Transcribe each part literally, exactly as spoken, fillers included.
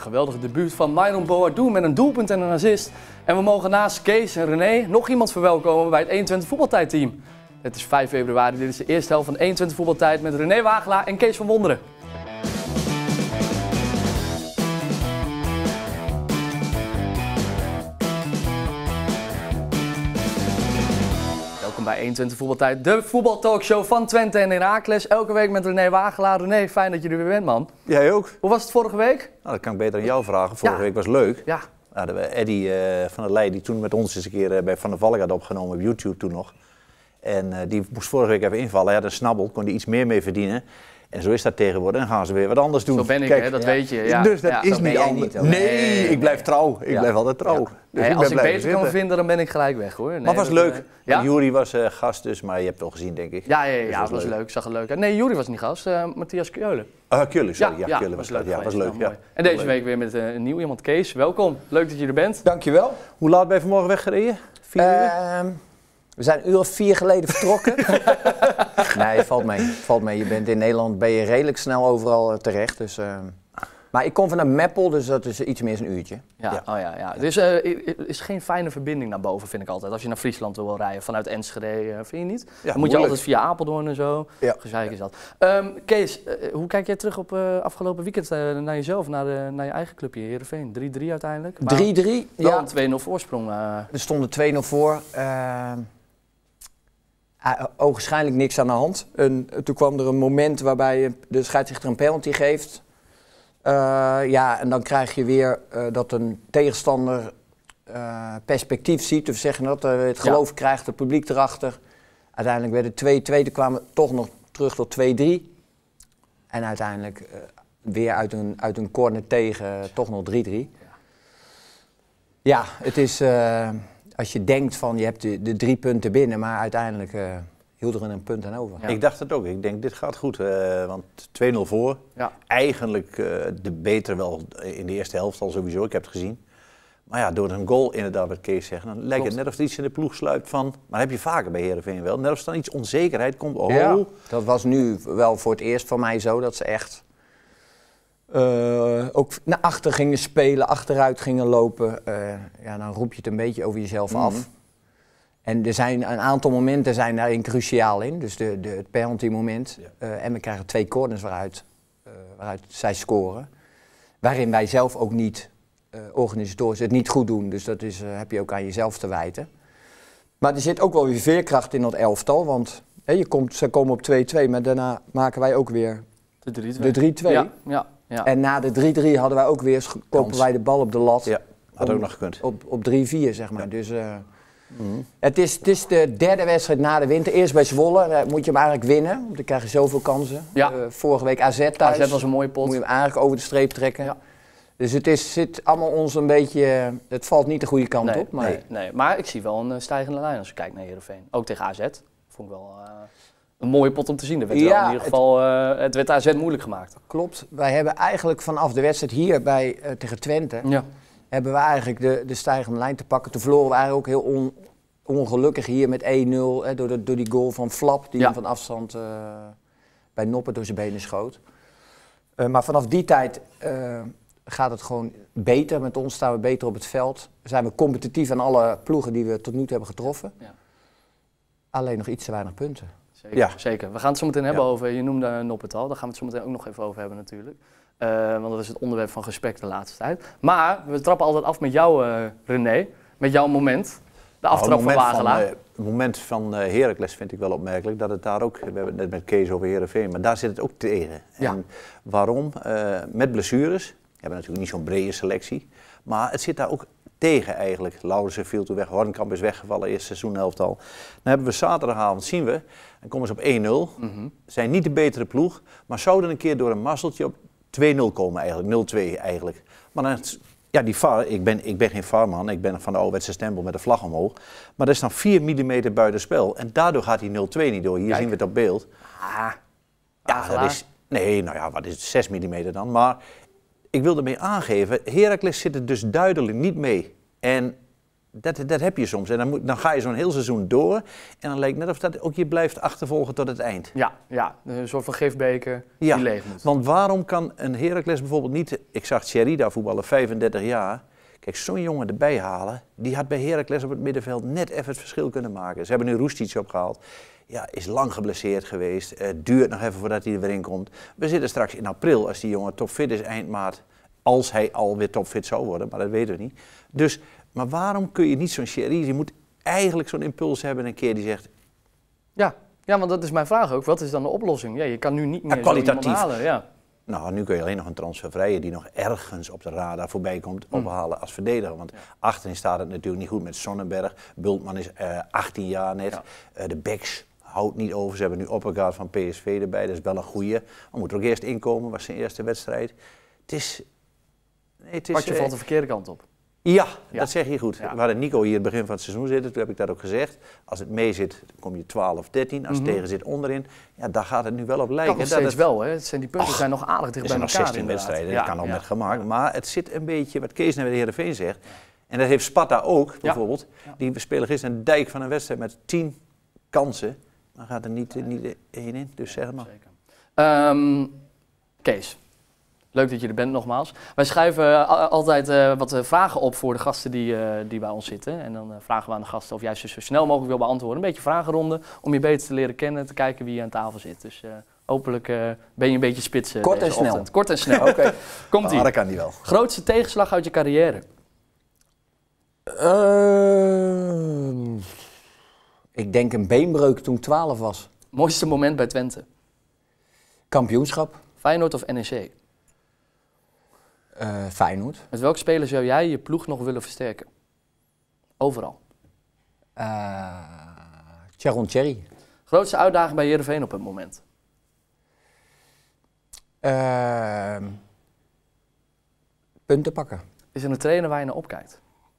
geweldige debuut van Myron Boadu met een doelpunt en een assist. En we mogen naast Kees en René nog iemand verwelkomen bij het eenentwintig voetbaltijdteam. Het is vijf februari, dit is de eerste helft van eenentwintig voetbaltijd met René Wagelaar en Kees van Wonderen. Welkom bij eenentwintig voetbaltijd, de voetbaltalkshow van Twente en Heracles. Elke week met René Wagelaar. René, fijn dat je er weer bent, man. Jij ook. Hoe was het vorige week? Nou, dat kan ik beter aan jou vragen. Vorige Ja. week was leuk. Ja. We hadden Eddy uh, van der Leij, die toen met ons eens een keer uh, bij Van der Valk had opgenomen op YouTube toen nog. En uh, die moest vorige week even invallen. Hij had een snabbel, kon hij iets meer mee verdienen. En zo is dat tegenwoordig. Dan gaan ze weer wat anders doen. Zo ben ik, Kijk, hè? Dat ja. weet je. Ja. Dus dat Ja. is Zo ben niet jij anders. niet, Nee, nee, ik blijf nee. trouw. Ik Ja. blijf altijd trouw. Ja. Dus Hey, ik als ben ik blijven beter kan zitten. vinden, dan ben ik gelijk weg, hoor. Nee, Maar het was dat, leuk. uh, ja? Jury was uh, gast dus, maar je hebt het wel gezien, denk ik. Ja, ja, ja, Dus ja, dat was leuk. Zag er leuk uit. Nee, Jury was niet gast. Uh, Matthias Keulen. Uh, Keulen, sorry. Ja, Keulen was leuk. Ja, geweest. was leuk. Nou, Ja. mooi. En deze Leuk. week weer met uh, een nieuw iemand. Kees, welkom. Leuk dat je er bent. Dankjewel. Hoe laat ben je vanmorgen weggereden? Vier uur? Uh, we zijn een uur of vier geleden vertrokken. Nee, valt mee. Valt mee. Je bent in Nederland ben je redelijk snel overal uh, terecht. Dus, uh, maar ik kom vanuit Meppel, dus dat is iets meer dan een uurtje. Ja, Ja. oh ja, ja. Dus er uh, is geen fijne verbinding naar boven, vind ik altijd. Als je naar Friesland wil rijden, vanuit Enschede, uh, vind je niet? Ja, Dan moet je moeilijk. altijd via Apeldoorn en zo. Ja. Gezeik is dat. Um, Kees, uh, hoe kijk jij terug op uh, afgelopen weekend uh, naar jezelf, naar, de, naar je eigen clubje, Heerenveen? drie drie uiteindelijk. Maar drie drie, wel ja. een twee nul voorsprong. Uh, Er stonden twee nul voor. Uh, uh, ogenschijnlijk niks aan de hand. En, uh, toen kwam er een moment waarbij de scheidsrechter een penalty geeft. Uh, ja, en dan krijg je weer uh, dat een tegenstander uh, perspectief ziet. Of zeggen dat, uh, het geloof ja. krijgt, het publiek erachter. Uiteindelijk werd het twee twee, toen kwamen we toch nog terug tot twee drie. En uiteindelijk uh, weer uit een, uit een corner tegen, uh, toch nog drie drie. Ja, ja het is, uh, als je denkt van je hebt de, de drie punten binnen, maar uiteindelijk uh, hield er een punt aan over. Ja. Ik dacht het ook. Ik denk, dit gaat goed. Uh, want twee nul voor. ja. Eigenlijk uh, de beter wel in de eerste helft al sowieso. Ik heb het gezien. Maar ja, door een goal inderdaad wat Kees zegt. Dan lijkt het net of er iets in de ploeg sluipt van... Maar heb je vaker bij Heerenveen wel. Net of er dan iets onzekerheid komt. Oh. Ja, dat was nu wel voor het eerst voor mij zo dat ze echt... Uh, ook naar achter gingen spelen, achteruit gingen lopen. Uh, ja, dan roep je het een beetje over jezelf Mm-hmm. af. En er zijn een aantal momenten zijn daarin cruciaal in. Dus de, de, het penalty moment. Ja. Uh, en we krijgen twee corners waaruit, uh, waaruit zij scoren. Waarin wij zelf ook niet, uh, organisatorisch, het niet goed doen. Dus dat is, uh, heb je ook aan jezelf te wijten. Maar er zit ook wel weer veerkracht in dat elftal. Want hè, je komt, ze komen op twee twee, maar daarna maken wij ook weer de drie twee. Ja, ja, ja. En na de drie drie hadden wij ook weer, kopen wij de bal op de lat. Ja, had om, ook nog gekund. Op, op drie vier, zeg maar. Ja. Dus... Uh, Mm-hmm. Het, is, het is de derde wedstrijd na de winter. Eerst bij Zwolle, daar moet je hem eigenlijk winnen. Want dan krijg je zoveel kansen. Ja. Uh, vorige week A Z thuis. A Z was een mooie pot. Moet je hem eigenlijk over de streep trekken. Ja. Dus het is, zit allemaal ons een beetje... Het valt niet de goede kant nee, op. Maar... Nee, nee, maar ik zie wel een uh, stijgende lijn als je kijkt naar Heerenveen. Ook tegen A Z. Vond ik wel uh, een mooie pot om te zien. Er werd ja, wel in ieder geval, uh, het werd A Z moeilijk gemaakt. Klopt. Wij hebben eigenlijk vanaf de wedstrijd hier bij, uh, tegen Twente... Ja. hebben we eigenlijk de, de stijgende lijn te pakken. Toen verloren we eigenlijk ook heel on, ongelukkig hier met één nul. Hè, door, de, door die goal van Flap, die ja. hem van afstand uh, bij Noppen door zijn benen schoot. Uh, maar vanaf die tijd uh, gaat het gewoon beter. Met ons staan we beter op het veld. Zijn we competitief aan alle ploegen die we tot nu toe hebben getroffen. Ja. Alleen nog iets te weinig punten. Zeker, ja. zeker. We gaan het zo meteen hebben ja. over, je noemde Noppert al, daar gaan we het zo meteen ook nog even over hebben natuurlijk. Uh, want dat is het onderwerp van gesprek de laatste tijd. Maar we trappen altijd af met jou, uh, René, met jouw moment. De aftrap nou, van Wagelaar. Van, uh, het moment van uh, Heracles vind ik wel opmerkelijk, dat het daar ook, we hebben het net met Kees over Heerenveen, maar daar zit het ook tegen. Ja. En waarom? Uh, met blessures, we hebben natuurlijk niet zo'n brede selectie, maar het zit daar ook tegen eigenlijk. Laurensen viel toen weg, Hornkamp is weggevallen, eerste seizoenhelft al. Dan hebben we zaterdagavond, zien we, dan komen ze op één nul, mm-hmm. zijn niet de betere ploeg, maar zouden een keer door een mazzeltje op twee nul komen eigenlijk, nul twee eigenlijk. Maar dan, ja, die V A R, ik ben, ik ben geen V A R-man, ik ben van de ouderwetse stempel met de vlag omhoog. Maar dat is dan vier millimeter buitenspel en daardoor gaat die nul twee niet door. Hier Kijk. zien we het op beeld. Ah, ja, dat is, nee, nou ja, wat is het, zes millimeter dan? Maar ik wil ermee aangeven, Heracles zit er dus duidelijk niet mee. En Dat, dat heb je soms. En dan, moet, dan ga je zo'n heel seizoen door. En dan lijkt net of dat ook je blijft achtervolgen tot het eind. Ja, ja, een soort van gifbeker ja, die leeg moet. Want waarom kan een Heracles bijvoorbeeld niet... Ik zag Thierry daar voetballen, vijfendertig jaar. Kijk, zo'n jongen erbij halen. Die had bij Heracles op het middenveld net even het verschil kunnen maken. Ze hebben nu Roestic opgehaald. Ja, is lang geblesseerd geweest. Het uh, duurt nog even voordat hij er weer in komt. We zitten straks in april als die jongen topfit is eind maart. Als hij alweer topfit zou worden, maar dat weten we niet. Dus... Maar waarom kun je niet zo'n Thierry, je moet eigenlijk zo'n impuls hebben een keer die zegt... Ja, ja, want dat is mijn vraag ook. Wat is dan de oplossing? Ja, je kan nu niet meer ja, kwalitatief. Zo iemand halen. Ja. Nou, nu kun je alleen nog een transfervrije die nog ergens op de radar voorbij komt ophalen als verdediger. Want ja. achterin staat het natuurlijk niet goed met Sonnenberg. Bultman is uh, achttien jaar net. Ja. Uh, de backs houdt niet over. Ze hebben nu Oppergaard van P S V erbij. Dat is wel een goeie. Maar moet er ook eerst inkomen, was zijn eerste wedstrijd. Het is... Nee, het is Wat je uh, valt de verkeerde kant op. Ja, ja, dat zeg je goed. Ja. We hadden Nico hier het begin van het seizoen zitten, toen heb ik dat ook gezegd. Als het mee zit, dan kom je twaalf, dertien. Als het mm-hmm. tegen zit onderin, ja, daar gaat het nu wel op lijken. Kan nog steeds het... wel, hè? Het zijn, die punten Och, zijn nog aardig dicht bij elkaar. Er zijn nog zestien wedstrijden, ja, dat kan ook ja. met gemaakt. Maar het zit een beetje, wat Kees naar de Heerenveen zegt, en dat heeft Sparta ook bijvoorbeeld. Ja. Die spelen gisteren een dijk van een wedstrijd met tien kansen. Dan gaat er niet, ja. niet één in, dus zeg maar. Zeker. Um, Kees. Leuk dat je er bent nogmaals. Wij schrijven uh, altijd uh, wat uh, vragen op voor de gasten die, uh, die bij ons zitten. En dan uh, vragen we aan de gasten of jij ze zo snel mogelijk wil beantwoorden. Een beetje vragenronde om je beter te leren kennen, te kijken wie aan tafel zit. Dus uh, hopelijk uh, ben je een beetje spits. Uh, Kort en snel. Ochtend. Kort en snel. Oké. Okay. Komt-ie. Ah, dat kan die wel. Grootste tegenslag uit je carrière? Uh, ik denk een beenbreuk toen ik twaalf was. Mooiste moment bij Twente? Kampioenschap. Feyenoord of N E C? Uh, Feyenoord. Met welke speler zou jij je ploeg nog willen versterken? Overal. Uh, Tjaron Thierry. Grootste uitdaging bij Heerenveen op het moment? Uh, punten pakken. Is er een trainer waar je naar opkijkt?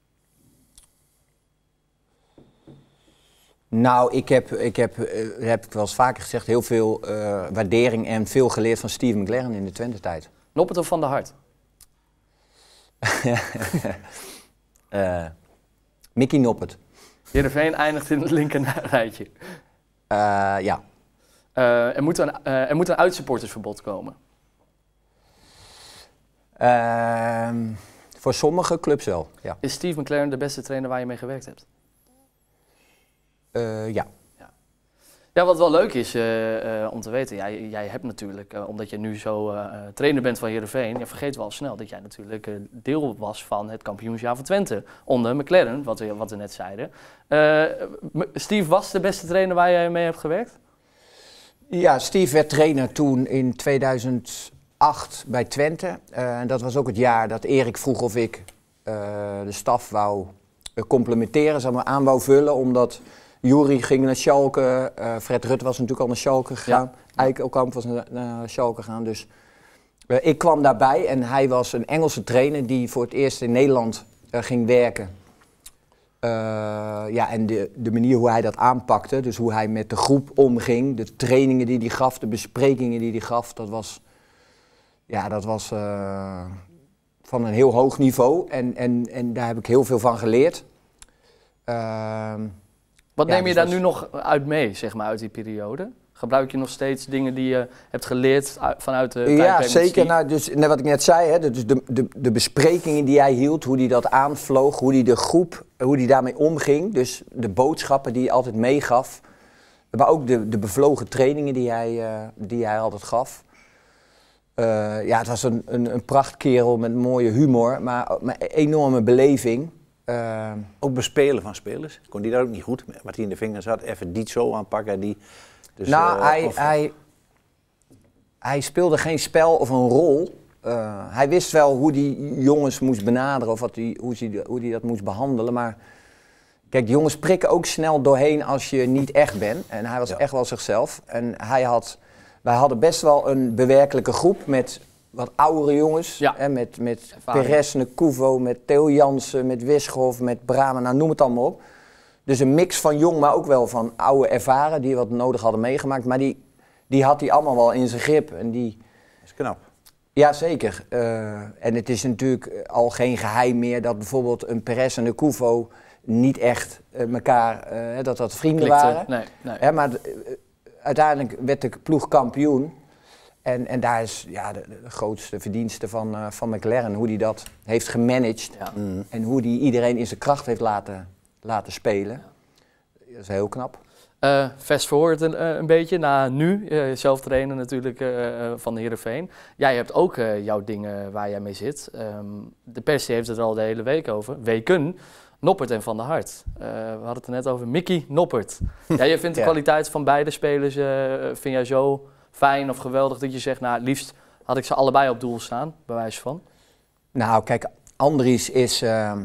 Nou, ik heb, ik heb, uh, heb ik wel eens vaker gezegd, heel veel uh, waardering en veel geleerd van Steve McLaren in de Twente-tijd. Noppert of Van der Hart? uh, Mickey Noppert. Heerenveen eindigt in het linker rijtje. Uh, ja. Uh, er, moet een, uh, er moet een uitsupportersverbod komen. Uh, voor sommige clubs wel, ja. Is Steve McLaren de beste trainer waar je mee gewerkt hebt? Uh, ja. ja. Ja, wat wel leuk is uh, uh, om te weten, jij, jij hebt natuurlijk, uh, omdat je nu zo uh, trainer bent van Heerenveen, je vergeet wel snel dat jij natuurlijk uh, deel was van het kampioensjaar van Twente. Onder McLaren, wat we, wat we net zeiden. Uh, Steve was de beste trainer waar jij mee hebt gewerkt? Ja, Steve werd trainer toen in tweeduizend acht bij Twente. Uh, en dat was ook het jaar dat Erik vroeg of ik uh, de staf wou uh, complementeren, zeg maar, aan wou vullen, omdat Jury ging naar Schalke, uh, Fred Rutte was natuurlijk al naar Schalke gegaan, ja. Eikelkamp was naar, naar Schalke gegaan. Dus uh, ik kwam daarbij en hij was een Engelse trainer die voor het eerst in Nederland uh, ging werken. Uh, ja, en de, de manier hoe hij dat aanpakte, dus hoe hij met de groep omging, de trainingen die hij gaf, de besprekingen die hij gaf, dat was, ja, dat was uh, van een heel hoog niveau en, en, en daar heb ik heel veel van geleerd. Uh, Wat ja, neem je dus daar nu nog uit mee, zeg maar, uit die periode? Gebruik je nog steeds dingen die je hebt geleerd vanuit de tijd? Ja, zeker. Nou, dus, net wat ik net zei, hè, dus de, de, de besprekingen die hij hield, hoe hij dat aanvloog, hoe hij de groep, hoe hij daarmee omging. Dus de boodschappen die hij altijd meegaf. Maar ook de, de bevlogen trainingen die hij, uh, die hij altijd gaf. Uh, ja, het was een, een, een prachtkerel met mooie humor, maar met enorme beleving. Uh, ook bespelen van spelers. Kon die daar ook niet goed, wat hij in de vingers had, even die zo aanpakken. Die, dus, nou, uh, hij, of, hij, hij speelde geen spel of een rol. Uh, hij wist wel hoe die jongens moest benaderen of wat die, hoe hij hoe die dat moest behandelen. Maar kijk, de jongens prikken ook snel doorheen als je niet echt bent. En hij was ja. echt wel zichzelf. En hij had, wij hadden best wel een bewerkelijke groep met wat oudere jongens. Ja. Hè, met met Perez, Nekuvo, met Theo Jansen, met Wischhoff, met Brahma, nou noem het allemaal op. Dus een mix van jong, maar ook wel van oude ervaren die wat nodig hadden meegemaakt. Maar die, die had hij allemaal wel in zijn grip. En die, dat is knap. Ja, zeker. Uh, en het is natuurlijk al geen geheim meer dat bijvoorbeeld een Perez en een Nekuvo, niet echt uh, elkaar, uh, dat dat vrienden Klikte. waren. Nee, nee. Hè, maar uh, uiteindelijk werd de ploeg kampioen. En, en daar is ja, de, de grootste verdienste van, uh, van McLaren, hoe hij dat heeft gemanaged. Ja. Mm. En hoe hij iedereen in zijn kracht heeft laten, laten spelen. Ja. Dat is heel knap. Uh, fast forward een, een beetje naar nu, uh, zelf trainen natuurlijk uh, van de Heerenveen. Jij hebt ook uh, jouw dingen waar jij mee zit. Um, de pers heeft het er al de hele week over. Weken, Noppert en Van der Hart. Uh, we hadden het er net over Mickey Noppert. Ja, je vindt de ja. kwaliteit van beide spelers, uh, vind jij zo fijn of geweldig dat je zegt, nou het liefst had ik ze allebei op doel staan, bij wijze van? Nou kijk, Andries is... Uh...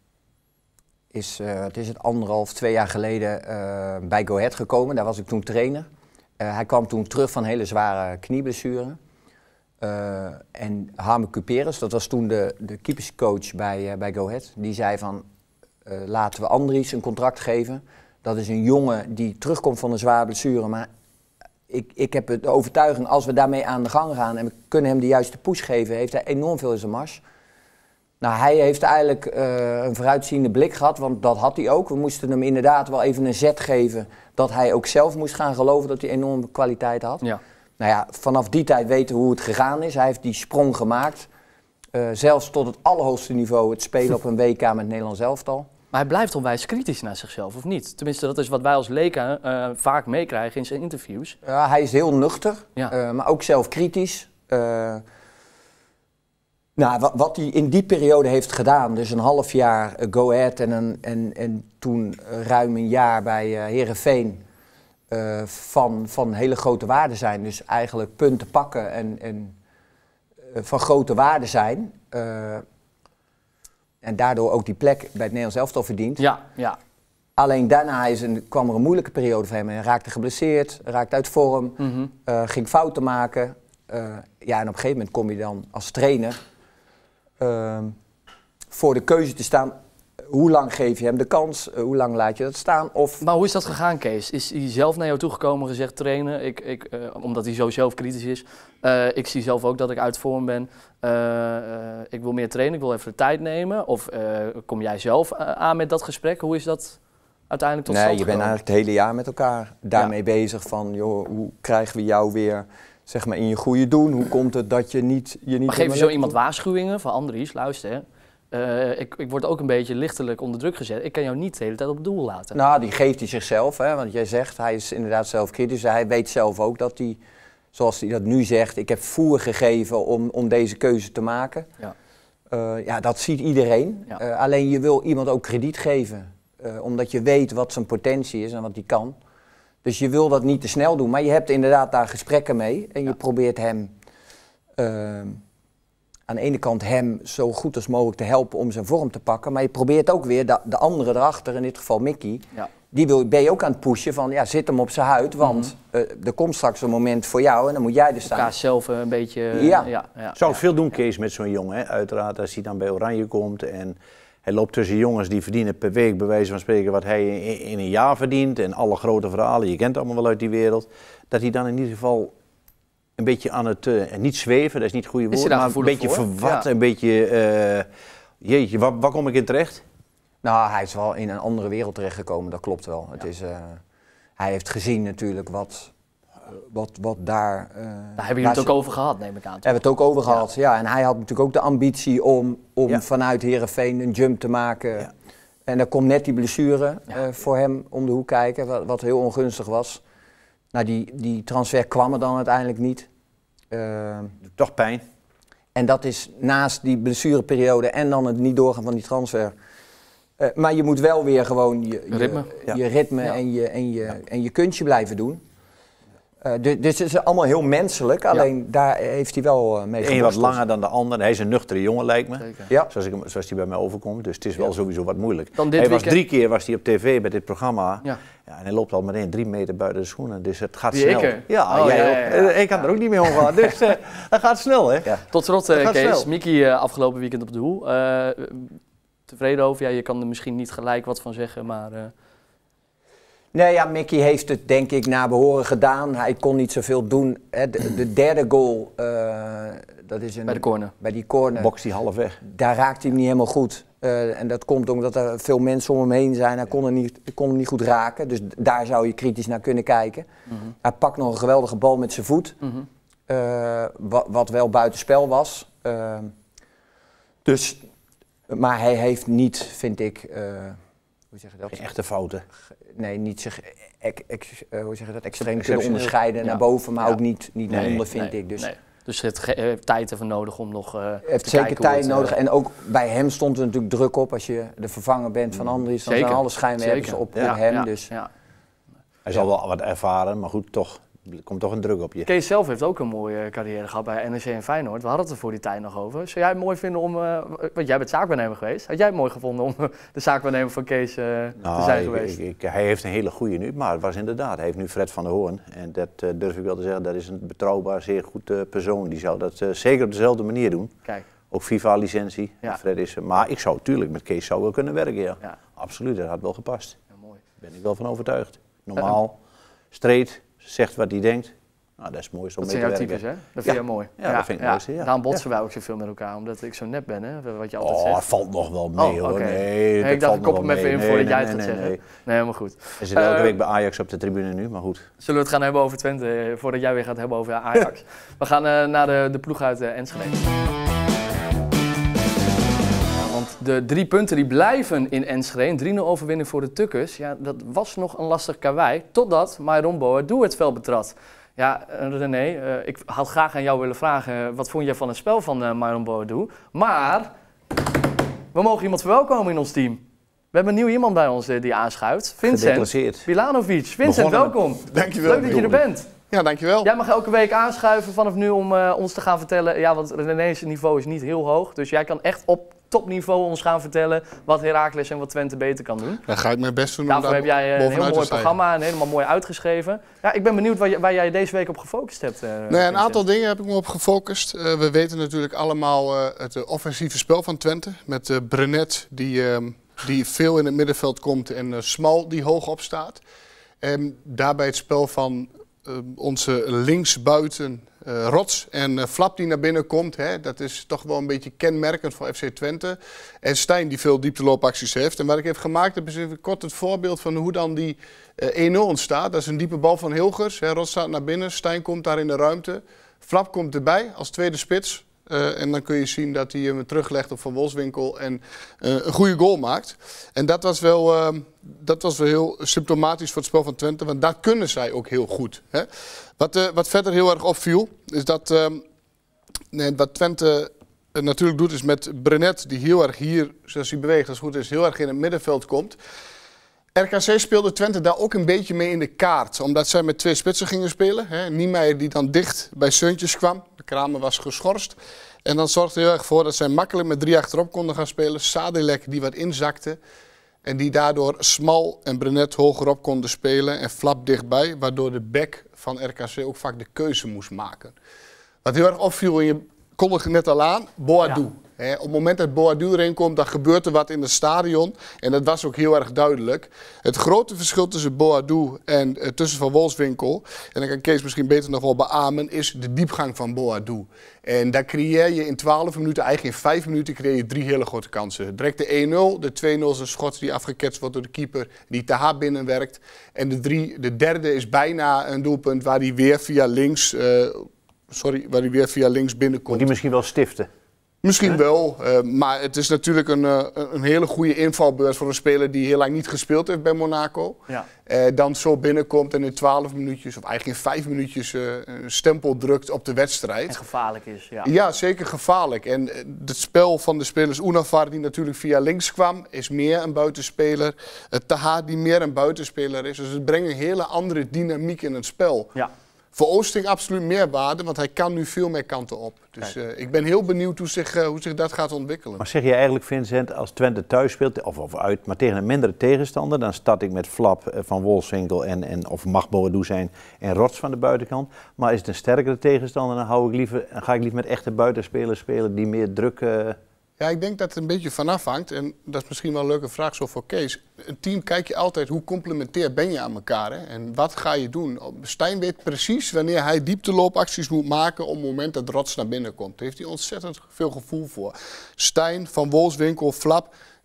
Is, uh, het is het anderhalf, twee jaar geleden uh, bij Go Ahead gekomen. Daar was ik toen trainer. Uh, hij kwam toen terug van een hele zware knieblessure. Uh, en Harme Cuperes, dat was toen de, de keeperscoach bij, uh, bij Go Ahead. Die zei van, uh, laten we Andries een contract geven. Dat is een jongen die terugkomt van een zware blessure. Maar ik, ik heb de overtuiging, als we daarmee aan de gang gaan en we kunnen hem de juiste push geven, heeft hij enorm veel in zijn mars. Nou, hij heeft eigenlijk uh, een vooruitziende blik gehad, want dat had hij ook. We moesten hem inderdaad wel even een zet geven dat hij ook zelf moest gaan geloven dat hij enorme kwaliteit had. Ja. Nou ja, vanaf die tijd weten we hoe het gegaan is. Hij heeft die sprong gemaakt, uh, zelfs tot het allerhoogste niveau, het spelen op een W K met het Nederlands elftal. Maar hij blijft onwijs kritisch naar zichzelf, of niet? Tenminste, dat is wat wij als leken uh, vaak meekrijgen in zijn interviews. Ja, hij is heel nuchter, ja. uh, maar ook zelf kritisch. Uh, Nou, wat, wat hij in die periode heeft gedaan, dus een half jaar uh, Go Ahead en, een, en, en toen uh, ruim een jaar bij uh, Heerenveen uh, van, van hele grote waarde zijn. Dus eigenlijk punten pakken en, en uh, van grote waarde zijn. Uh, en daardoor ook die plek bij het Nederlands elftal verdient. Ja, ja. Alleen daarna is een, kwam er een moeilijke periode voor hem. Hij raakte geblesseerd, raakte uit vorm, mm-hmm. uh, ging fouten maken. Uh, ja, en op een gegeven moment kom je dan als trainer Uh, voor de keuze te staan, hoe lang geef je hem de kans, uh, hoe lang laat je dat staan? Of... Maar hoe is dat gegaan, Kees? Is hij zelf naar jou toegekomen en gezegd, trainen, ik, ik, uh, omdat hij zo zelfkritisch is, uh, ik zie zelf ook dat ik uit vorm ben, uh, uh, ik wil meer trainen, ik wil even de tijd nemen? Of uh, kom jij zelf uh, aan met dat gesprek? Hoe is dat uiteindelijk tot stand gekomen? Nee, je bent eigenlijk het hele jaar met elkaar daarmee ja. bezig van, joh, hoe krijgen we jou weer... zeg maar in je goede doen, hoe komt het dat je niet... Je niet maar geef je zo iemand waarschuwingen van Andries, luister, uh, ik, ik word ook een beetje lichtelijk onder druk gezet, ik kan jou niet de hele tijd op het doel laten. Nou, die geeft hij zichzelf, hè, want jij zegt, hij is inderdaad zelfkritisch, hij weet zelf ook dat hij, zoals hij dat nu zegt, ik heb voer gegeven om, om deze keuze te maken. Ja, uh, ja dat ziet iedereen, ja. uh, alleen je wil iemand ook krediet geven, uh, omdat je weet wat zijn potentie is en wat hij kan. Dus je wil dat niet te snel doen, maar je hebt inderdaad daar gesprekken mee en je ja. probeert hem uh, aan de ene kant hem zo goed als mogelijk te helpen om zijn vorm te pakken, maar je probeert ook weer de, de andere erachter, in dit geval Mickey, ja. die wil, ben je ook aan het pushen van ja, zit hem op zijn huid, want mm-hmm. uh, er komt straks een moment voor jou en dan moet jij er staan. Ja, zelf uh, een beetje... Uh, ja. Ja, ja. Zou ja. veel doen, Kees, met zo'n jongen, hè? Uiteraard als hij dan bij Oranje komt en... Hij loopt tussen jongens die verdienen per week, bij wijze van spreken, wat hij in, in een jaar verdient. En alle grote verhalen, je kent het allemaal wel uit die wereld. Dat hij dan in ieder geval een beetje aan het, uh, niet zweven, dat is niet het goede woord, maar een beetje voor? verward. Ja. Een beetje, uh, jeetje, waar, waar kom ik in terecht? Nou, hij is wel in een andere wereld terechtgekomen, dat klopt wel. Ja. Het is, uh, hij heeft gezien natuurlijk wat... Wat, wat daar... Uh, daar hebben jullie het ook over gehad, neem ik aan. Toch? Hebben we het ook over ja. gehad, ja. En hij had natuurlijk ook de ambitie om, om ja. vanuit Heerenveen een jump te maken. Ja. En dan komt net die blessure ja. uh, voor hem om de hoek kijken, wat, wat heel ongunstig was. Nou, die, die transfer kwam er dan uiteindelijk niet. Uh, Toch pijn. En dat is naast die blessureperiode en dan het niet doorgaan van die transfer. Uh, maar je moet wel weer gewoon je, je ritme, je, je ritme ja. en, je, en, je, ja. en je kunstje blijven doen. Uh, dus, dus het is allemaal heel menselijk, alleen ja. daar heeft hij wel uh, mee geborsteld. Eén wat langer dan de ander. Hij is een nuchtere jongen, lijkt me. Ja. Zoals, ik, zoals hij bij mij overkomt. Dus het is wel ja. sowieso wat moeilijk. Hij weekend... was drie keer was hij op tv bij dit programma. Ja. Ja, en hij loopt al meteen drie meter buiten de schoenen. Dus het gaat Die snel. Ikke? Ja, oh, jij ja, ja, ja. Ik kan er ook niet mee omgaan. Dus uh, dat gaat snel, hè? Ja. Tot slot, uh, Kees. Mickey uh, afgelopen weekend op de doel. Uh, tevreden over? Ja, je kan er misschien niet gelijk wat van zeggen, maar... Uh... Nee, ja, Mickey heeft het denk ik naar behoren gedaan. Hij kon niet zoveel doen. De, de derde goal, uh, dat is een... Bij de corner. Bij die corner. Box die half weg. Daar raakt hij hem niet helemaal goed. Uh, en dat komt omdat er veel mensen om hem heen zijn. Hij kon, er niet, kon hem niet goed raken. Dus daar zou je kritisch naar kunnen kijken. Mm-hmm. Hij pakt nog een geweldige bal met zijn voet. Mm-hmm. uh, wat, wat wel buitenspel was. Uh, dus, maar hij heeft niet, vind ik... Uh, hoe zeg je dat? Geen echte fouten. Nee, niet zich ex, ex, uh, hoe zeg je dat? extreem kunnen onderscheiden ja. naar boven. Maar ja. ook niet, niet nee, naar onder, vind nee, ik. Dus. Nee. Dus het heeft tijd even nodig om nog uh, heeft te zeker kijken tijd het, nodig. Uh, en ook bij hem stond er natuurlijk druk op. Als je de vervanger bent van Andries, dan zeker. zijn alle schijnwerpers op, ja, op hem. Ja, dus. ja. Hij zal wel wat ervaren, maar goed, toch. Er komt toch een druk op je. Kees zelf heeft ook een mooie carrière gehad bij N E C en Feyenoord. We hadden het er voor die tijd nog over. Zou jij het mooi vinden om... Uh, want jij bent zaakwaarnemer geweest. Had jij het mooi gevonden om uh, de zaakwaarnemer van Kees uh, nou, te zijn ik, geweest? Ik, ik, hij heeft een hele goede nu, maar het was inderdaad. Hij heeft nu Fred van der Hoorn. En dat uh, durf ik wel te zeggen, dat is een betrouwbaar, zeer goed uh, persoon. Die zou dat uh, zeker op dezelfde manier doen. Kijk. Ook FIFA-licentie. Ja. Fred is, maar ik zou natuurlijk met Kees zou wel kunnen werken, ja. ja. Absoluut, dat had wel gepast. Ja, mooi. Daar ben ik wel van overtuigd. Normaal, straight, zegt wat hij denkt. Nou, dat is mooi om mee te werken. Dat zijn jouw types, hè? Dat vind ja. je mooi. Ja, ja, dat vind ik ja. mooiste, ja. Daarom botsen ja. wij ook zoveel met elkaar, omdat ik zo net ben, hè? Wat je altijd oh, zegt. het valt nog wel mee, oh, hoor. Okay. Nee, nee, ik dacht, ik kop hem even in nee, voordat nee, jij nee, het gaat nee, zeggen. Nee, nee helemaal goed. Hij zit elke uh, week bij Ajax op de tribune nu, maar goed. Zullen we het gaan hebben over Twente, voordat jij weer gaat hebben over Ajax? We gaan uh, naar de, de ploeg uit uh, Enschede. Want de drie punten die blijven in Enschede, een drie nul overwinning voor de Tukkers, ja, dat was nog een lastig karwei, totdat Myron Boadu het veld betrad. Ja, René, uh, ik had graag aan jou willen vragen, wat vond jij van het spel van uh, Myron Boadu? Maar we mogen iemand verwelkomen in ons team. We hebben een nieuw iemand bij ons uh, die aanschuift. Vincent Bilanovic. Vincent, Begonnen. welkom. Dankjewel. Leuk dat je er bent. Ja, dankjewel. Jij mag elke week aanschuiven vanaf nu om uh, ons te gaan vertellen. Ja, want René's niveau is niet heel hoog. Dus jij kan echt op topniveau ons gaan vertellen wat Heracles en wat Twente beter kan doen. Dan ga ik mijn best doen. Daarvoor heb jij een heel mooi programma en helemaal mooi uitgeschreven. Ja, ik ben benieuwd waar, je, waar jij deze week op gefocust hebt. Uh, nou ja, een aantal dingen heb ik me op gefocust. Uh, we weten natuurlijk allemaal uh, het uh, offensieve spel van Twente. Met uh, Brenet die, uh, die veel in het middenveld komt en uh, Smal die hoog op staat. En daarbij het spel van uh, onze linksbuiten uh, Rots en uh, Flap die naar binnen komt. Hè, dat is toch wel een beetje kenmerkend voor F C Twente. En Stijn die veel diepteloopacties heeft. En wat ik heb gemaakt heb is even kort het voorbeeld van hoe dan die uh, één nul ontstaat. Dat is een diepe bal van Hilgers. Hè, Rots staat naar binnen, Stijn komt daar in de ruimte. Flap komt erbij als tweede spits. Uh, en dan kun je zien dat hij hem teruglegt op Van Wolfswinkel en uh, een goede goal maakt. En dat was, wel, uh, dat was wel heel symptomatisch voor het spel van Twente, want dat kunnen zij ook heel goed. Hè? Wat, uh, wat verder heel erg opviel, is dat uh, nee, wat Twente uh, natuurlijk doet, is met Brenet, die heel erg hier, zoals hij beweegt, als het goed is, heel erg in het middenveld komt. R K C speelde Twente daar ook een beetje mee in de kaart, omdat zij met twee spitsen gingen spelen. Hè. Niemeyer die dan dicht bij Seuntjes kwam, de Kramer was geschorst. En dan zorgde heel erg voor dat zij makkelijk met drie achterop konden gaan spelen. Sadilek die wat inzakte en die daardoor Smal en Brenet hogerop konden spelen en Flap dichtbij. Waardoor de back van R K C ook vaak de keuze moest maken. Wat heel erg opviel, en je kondigde net al aan, Boadu. Ja. He, op het moment dat Boadu erin komt, dan gebeurt er wat in het stadion. En dat was ook heel erg duidelijk. Het grote verschil tussen Boadu en uh, tussen Van Wolfswinkel, en dan kan Kees misschien beter nog wel beamen, is de diepgang van Boadu. En daar creëer je in twaalf minuten, eigenlijk in vijf minuten, creëer je drie hele grote kansen. Direct de één nul, de twee nul is een schot die afgeketst wordt door de keeper, die te hard binnenwerkt. En de, drie, de derde is bijna een doelpunt waar hij weer via links, uh, sorry, waar hij weer via links binnenkomt. Moet die misschien wel stiften? Misschien He? wel, uh, maar het is natuurlijk een, uh, een hele goede invalbeurt voor een speler die heel lang niet gespeeld heeft bij Monaco. Ja. Uh, dan zo binnenkomt en in twaalf minuutjes, of eigenlijk in vijf minuutjes, uh, een stempel drukt op de wedstrijd. En gevaarlijk is, ja. Ja, zeker gevaarlijk. En uh, het spel van de spelers Unafar, die natuurlijk via links kwam, is meer een buitenspeler. Uh, Taha, die meer een buitenspeler is. Dus het brengt een hele andere dynamiek in het spel. Ja. Voor Oosting absoluut meer waarde, want hij kan nu veel meer kanten op. Dus uh, ik ben heel benieuwd hoe zich, uh, hoe zich dat gaat ontwikkelen. Maar zeg je eigenlijk, Vincent, als Twente thuis speelt, of, of uit, maar tegen een mindere tegenstander, dan start ik met Flap, uh, Van Wolfswinkel en, en of mag Boadu zijn en Rots van de buitenkant. Maar is het een sterkere tegenstander, dan, hou ik liever, dan ga ik liever met echte buitenspelers spelen die meer druk... Uh, Ja, ik denk dat het een beetje vanaf hangt. En dat is misschien wel een leuke vraag zo voor Kees. Een team kijk je altijd hoe complementair ben je aan elkaar. Hè? En wat ga je doen? Stijn weet precies wanneer hij diepteloopacties moet maken op het moment dat Rots naar binnen komt. Daar heeft hij ontzettend veel gevoel voor. Stijn, Van Wolfswinkel, Flap,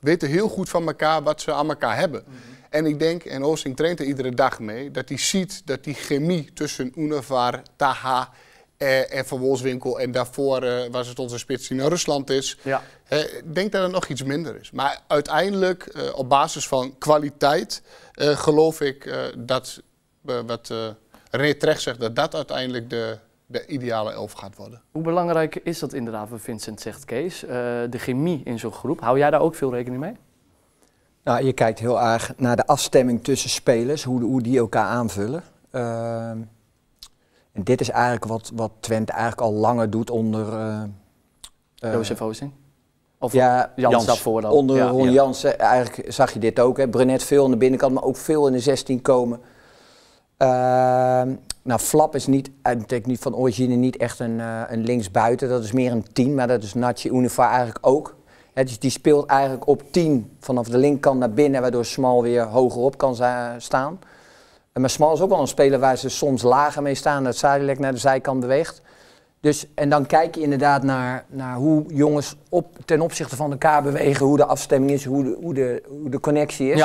weten heel goed van elkaar wat ze aan elkaar hebben. Mm-hmm. En ik denk, en Oosting traint er iedere dag mee, dat hij ziet dat die chemie tussen Univar, Taha eh, en Van Wolfswinkel en daarvoor uh, was het onze spits die naar Rusland is. Ja. Eh, ik denk dat er nog iets minder is. Maar uiteindelijk, uh, op basis van kwaliteit, uh, geloof ik uh, dat, uh, wat uh, René terecht zegt, dat dat uiteindelijk de, de ideale elf gaat worden. Hoe belangrijk is dat inderdaad, wat Vincent zegt, Kees? Uh, de chemie in zo'n groep. Hou jij daar ook veel rekening mee? Nou, je kijkt heel erg naar de afstemming tussen spelers, hoe, hoe die elkaar aanvullen. Uh, en dit is eigenlijk wat, wat Twente eigenlijk al langer doet onder... Uh, uh, Jozef Oosting? Of ja, Jans, Jans daarvoor dan? Onder ja, Ron ja. Jans, eigenlijk zag je dit ook. Hè. Brenet veel aan de binnenkant, maar ook veel in de zestien komen. Uh, nou, Flap is niet, eigenlijk niet van origine niet echt een, uh, een linksbuiten. Dat is meer een tien, maar dat is Nachi Univar eigenlijk ook. He, dus die speelt eigenlijk op tien vanaf de linkerkant naar binnen, waardoor Smal weer hoger op kan staan. Maar Smal is ook wel een speler waar ze soms lager mee staan, dat Sadilek naar de zijkant beweegt. Dus, en dan kijk je inderdaad naar, naar hoe jongens op, ten opzichte van elkaar bewegen, hoe de afstemming is, hoe de, hoe de, hoe de connectie is. Ja.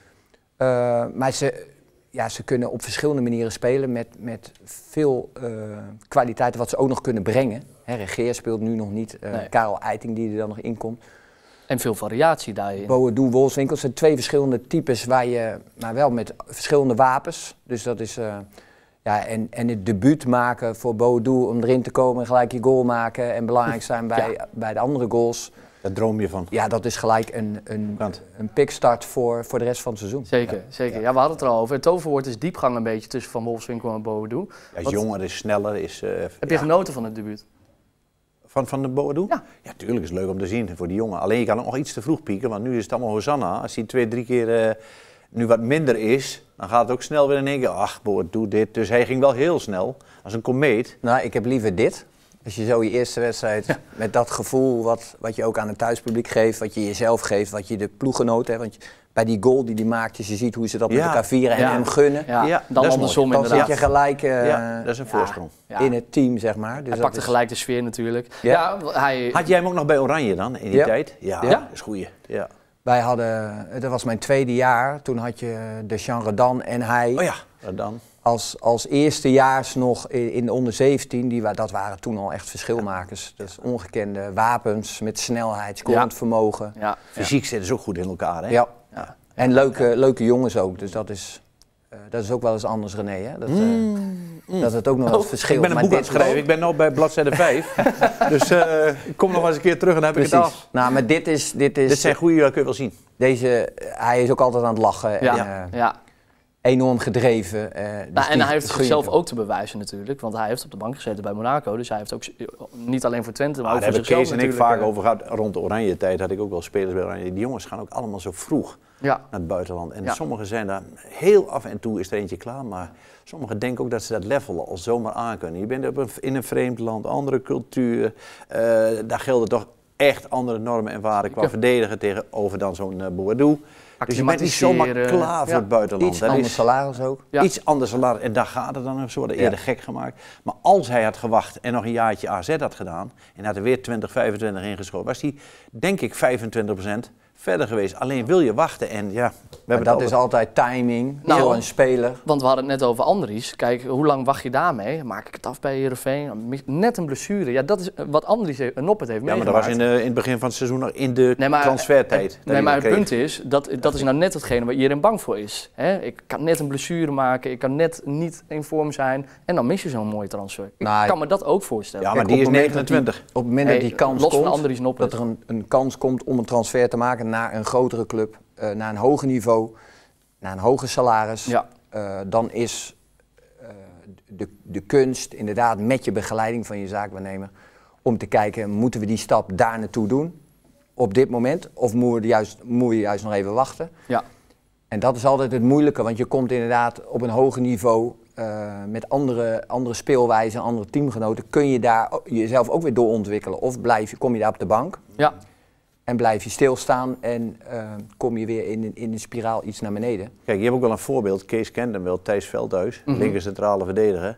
Uh, maar ze, ja, ze kunnen op verschillende manieren spelen met, met veel uh, kwaliteiten wat ze ook nog kunnen brengen. He, Regeer speelt nu nog niet, uh, nee. Karel Eiting die er dan nog in komt. En veel variatie daarin. Boadu, Wolfswinkel zijn twee verschillende types, waar je, maar wel met verschillende wapens. Dus dat is, uh, ja, en, en het debuut maken voor Boadu om erin te komen en gelijk je goal maken en belangrijk zijn bij, ja. bij de andere goals. Daar droom je van. Ja, dat is gelijk een, een, een pickstart voor, voor de rest van het seizoen. Zeker, ja. zeker. Ja, we hadden het er al over. Het toverwoord is diepgang een beetje tussen Van Wolfswinkel en Boadu. Hij is jonger, is sneller. Is, uh, Heb je ja. genoten van het debuut? Van, van de Boadu? Ja. Ja, tuurlijk is het leuk om te zien voor die jongen. Alleen je kan ook nog iets te vroeg pieken, want nu is het allemaal Hosanna. Als hij twee, drie keer uh, nu wat minder is, dan gaat het ook snel weer in één keer. Ach, Boadu dit. Dus hij ging wel heel snel, als een komeet. Nou, ik heb liever dit. Als je zo je eerste wedstrijd ja. met dat gevoel wat, wat je ook aan het thuispubliek geeft, wat je jezelf geeft, wat je de ploeggenoten hebt. Want je, bij die goal die hij maakt, dus je ziet hoe ze dat ja. met elkaar vieren en ja. hem gunnen. Ja, ja. dan andersom Dan inderdaad. zit je gelijk uh, ja, dat is een voorsprong. Ja, in het team, zeg maar. Dus hij pakte is... gelijk de sfeer natuurlijk. Ja. Ja, hij... Had jij hem ook nog bij Oranje dan, in die ja. tijd? Ja, ja, dat is goeie. Ja. Wij hadden, dat was mijn tweede jaar, toen had je de Jean Redan en hij. Oh ja, Redan. Als, als eerstejaars nog in, in de onder zeventien, die, dat waren toen al echt verschilmakers. Ja. Dus ongekende wapens met snelheid, scorend ja. vermogen. Ja. Fysiek zitten ze ook goed in elkaar, hè? Ja. ja. En leuke, leuke jongens ook, dus dat is, uh, dat is ook wel eens anders, René. Hè? Dat, uh, mm, mm. dat het ook nog wel oh, verschil. Ik ben een boek aan het schrijven, ik ben nu bij bladzijde vijf. Dus uh, ik kom nog eens een keer terug en dan heb Precies. ik het af. Nou, maar dit is... Dit, is, dit zijn goede, dat kun je wel zien. Deze, hij is ook altijd aan het lachen. Ja. En, uh, ja. enorm gedreven. Uh, dus nou, en hij heeft zichzelf ook te bewijzen natuurlijk, want hij heeft op de bank gezeten bij Monaco, dus hij heeft ook niet alleen voor Twente, maar ah, ook voor zichzelf zichzelf natuurlijk. Daar heb ik Kees en ik vaak over gehad, rond de Oranje tijd had ik ook wel spelers bij Oranje. Die jongens gaan ook allemaal zo vroeg ja. naar het buitenland. En ja. sommigen zijn daar heel af en toe is er eentje klaar, maar sommigen denken ook dat ze dat level al zomaar aan kunnen. Je bent op een, in een vreemd land, andere cultuur, uh, daar gelden toch echt andere normen en waarden qua ja. verdedigen tegenover dan zo'n uh, Boadu. Dus je bent niet zomaar klaar voor ja. het buitenland. Iets anders salaris ook. Ja. Iets anders salaris. En daar gaat het dan. Ze worden eerder ja. gek gemaakt. Maar als hij had gewacht en nog een jaartje A Z had gedaan en had er weer twintig, vijfentwintig ingeschoten, was hij denk ik vijfentwintig procent verder geweest. Alleen wil je wachten en ja... We hebben dat altijd... is altijd timing nou, voor een speler. Want we hadden het net over Andries. Kijk, hoe lang wacht je daarmee? Maak ik het af bij Heerenveen? Net een blessure. Ja, dat is wat Andries en Noppert heeft meegemaakt. Ja, maar dat was in, de, in het begin van het seizoen nog in de nee, maar, transfertijd. Nee, maar het kreeg. punt is, dat, dat is nou net hetgene waar iedereen bang voor is. He? Ik kan net een blessure maken, ik kan net niet in vorm zijn en dan mis je zo'n mooie transfer. Nou, ik kan me dat ook voorstellen. Ja, maar Kijk, die is negenentwintig. Die, op het moment hey, dat die kans los komt, van Andries Noppert. dat er een, een kans komt om een transfer te maken naar een grotere club, uh, naar een hoger niveau, naar een hoger salaris, ja. uh, dan is uh, de, de kunst inderdaad met je begeleiding van je zaakwaarnemer om te kijken, moeten we die stap daar naartoe doen op dit moment of moet je juist, moet je juist nog even wachten? Ja. En dat is altijd het moeilijke, want je komt inderdaad op een hoger niveau uh, met andere, andere speelwijzen, andere teamgenoten, kun je daar jezelf ook weer doorontwikkelen of blijf je, kom je daar op de bank? Ja. En blijf je stilstaan en uh, kom je weer in, in de spiraal iets naar beneden. Kijk, je hebt ook wel een voorbeeld. Kees kent hem wel, Thijs Veldhuis, mm-hmm. linker centrale verdediger.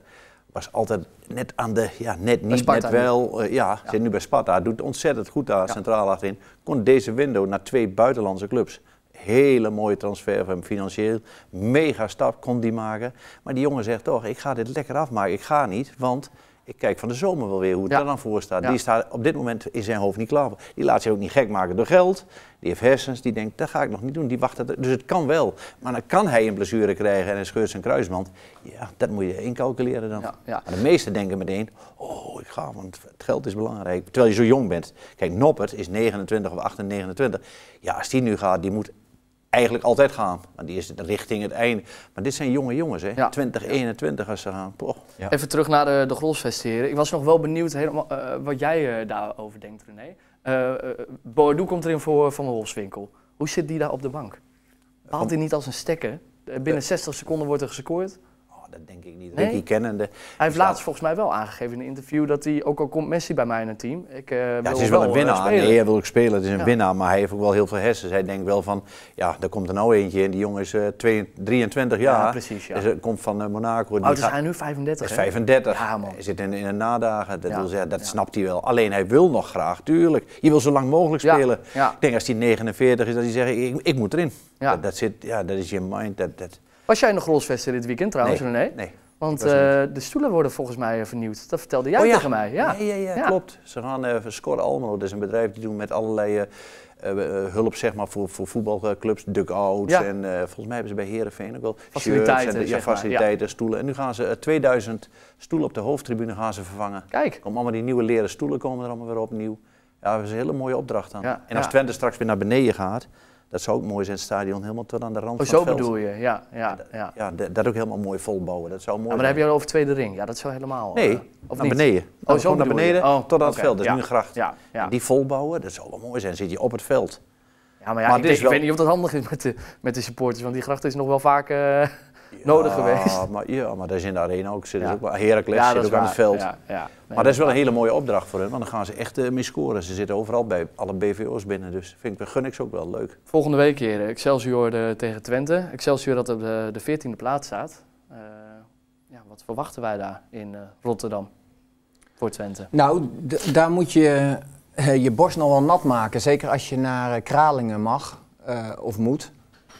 was altijd net aan de, ja, net niet, Sparta net wel. Uh, ja, Ja. zit nu bij Sparta. Doet ontzettend goed daar, Ja. centraal achterin. Kon deze window naar twee buitenlandse clubs. Hele mooie transfer van hem financieel. Mega stap kon die maken. Maar die jongen zegt toch, ik ga dit lekker afmaken. Ik ga niet, want ik kijk van de zomer wel weer hoe het Ja. er dan voor staat. Ja. Die staat op dit moment in zijn hoofd niet klaar voor. Die laat zich ook niet gek maken door geld. Die heeft hersens, die denkt, dat ga ik nog niet doen. Die wacht het, dus het kan wel. Maar dan kan hij een blessure krijgen en een scheurt zijn kruisband. Ja, dat moet je incalculeren dan. Ja, ja. Maar de meesten denken meteen, oh, ik ga, want het geld is belangrijk. Terwijl je zo jong bent. Kijk, Noppert is negenentwintig of achtennegentig, negenentwintig. Ja, als die nu gaat, die moet eigenlijk altijd gaan. Maar die is richting het einde. Maar dit zijn jonge jongens, hè? Ja. twintig, eenentwintig als ze gaan. Poh. Ja. Even terug naar de, de Grolsvesten. Ik was nog wel benieuwd helemaal, uh, wat jij uh, daarover denkt, René. Uh, uh, Boadu komt erin voor Van Wolfswinkel. Hoe zit die daar op de bank? Haalt hij niet als een stekker? Binnen zestig seconden wordt er gescoord. Oh, dat denk ik niet. Nee? Ricky kennende. Hij heeft laatst volgens mij wel aangegeven in een interview dat hij, ook al komt Messi bij mij in het team, ik uh, wil Ja, het is wel een uh, winnaar. spelen. Nee, hij wil ook spelen. Het is een Ja. winnaar, maar hij heeft ook wel heel veel hersens. Hij denkt wel van, ja, daar komt er nou eentje in. Die jongen is uh, twee, drieëntwintig jaar. Ja, precies, ja. Dus, uh, komt van uh, Monaco. Oud is hij nu vijfendertig, is hè? vijfendertig. Ja, man. Hij zit in, in de nadagen. Dat, Ja. wil zeggen, dat Ja. snapt hij wel. Alleen hij wil nog graag, tuurlijk. Je wil zo lang mogelijk Ja. spelen. Ja. Ik denk als hij negenenveertig is, dat hij zegt, ik, ik moet erin. Ja. Dat, dat, zit, ja, dat is je mind. Dat, dat... Was jij in de Grolsvesten dit weekend trouwens, nee, René? nee. Want Ik was er uh, de stoelen worden volgens mij uh, vernieuwd. Dat vertelde jij Oh ja. tegen mij. Ja, Ja, ja, ja, Ja. klopt. Ze gaan uh, Score Almelo, dat is een bedrijf die doen met allerlei uh, uh, hulp zeg maar, voor, voor voetbalclubs, duck-outs. Ja. En uh, volgens mij hebben ze bij Heerenveen ook wel Faciliteiten, shirts en de, ja, zeg maar, faciliteiten, stoelen. En nu gaan ze uh, tweeduizend stoelen op de hoofdtribune gaan ze vervangen. Kijk. Komen allemaal die nieuwe leren stoelen komen er allemaal weer opnieuw. Ja, dat is een hele mooie opdracht dan. Ja, en als ja. Twente straks weer naar beneden gaat, dat zou ook mooi zijn, het stadion helemaal tot aan de rand Oh, van zo het veld. bedoel je, ja. ja, ja. Ja, dat, dat ook helemaal mooi volbouwen. Dat zou mooi Ja, maar dan zijn. heb je het over tweede ring. Ja, dat zou helemaal... Nee, uh, of naar niet? beneden. Oh, zo Gewoon naar bedoel je. beneden, Oh, tot aan het oké. veld. Dat is Ja. nu een gracht. Ja, ja. Die volbouwen, dat zou wel mooi zijn. Dan zit je op het veld. Ja, maar ja, Maar ik, dit is denk, ik wel- weet niet of dat handig is met de, met de supporters, want die gracht is nog wel vaak uh, nodig geweest. Maar, ja, maar daar is in de arena ook. Zit Ja. ook wel Heracles Ja, zit dat ook is aan waar. het veld. Ja, ja. Nee, Maar dat is wel een waar. hele mooie opdracht voor hen, want dan gaan ze echt uh, mee scoren. Ze zitten overal bij alle B V O's binnen, dus vind ik, gun ik ze ook wel leuk. Volgende week, heren, Excelsior de, tegen Twente. Excelsior dat op de, de veertiende plaats staat. Uh, ja, wat verwachten wij daar in uh, Rotterdam voor Twente? Nou, d- daar moet je uh, je borst nog wel nat maken. Zeker als je naar uh, Kralingen mag uh, of moet.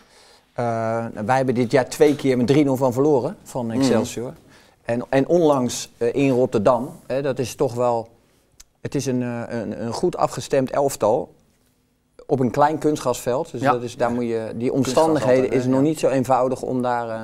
Uh, wij hebben dit jaar twee keer met drie nul van verloren van Excelsior. Mm. En, en onlangs uh, in Rotterdam, hè, dat is toch wel... Het is een, uh, een, een goed afgestemd elftal op een klein kunstgrasveld. Dus Ja. dat is, daar moet je, die omstandigheden altijd, is hè, nog ja. niet zo eenvoudig om daar, uh,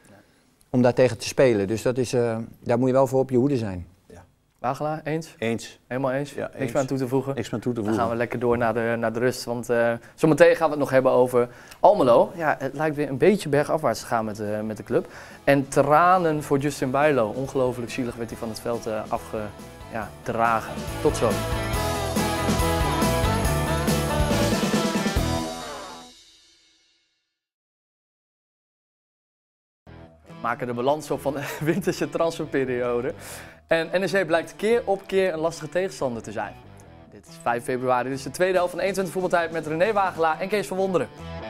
om daar tegen te spelen. Dus dat is, uh, daar moet je wel voor op je hoede zijn. Wagelaar, eens? Eens. Helemaal eens? Ja, Niks eens. meer aan toe te voegen? Niks meer toe te Dan voegen. gaan we lekker door naar de, naar de rust, want uh, zometeen gaan we het nog hebben over Almelo. Ja, het lijkt weer een beetje bergafwaarts te gaan met, uh, met de club. En tranen voor Justin Bijlo. Ongelooflijk zielig werd hij van het veld uh, afgedragen. Ja, tot zo. We maken de balans op van de winterse transferperiode. En N E C blijkt keer op keer een lastige tegenstander te zijn. Dit is vijf februari, dit is de tweede helft van eenentwintig Voetbaltijd met René Wagelaar en Kees van Wonderen.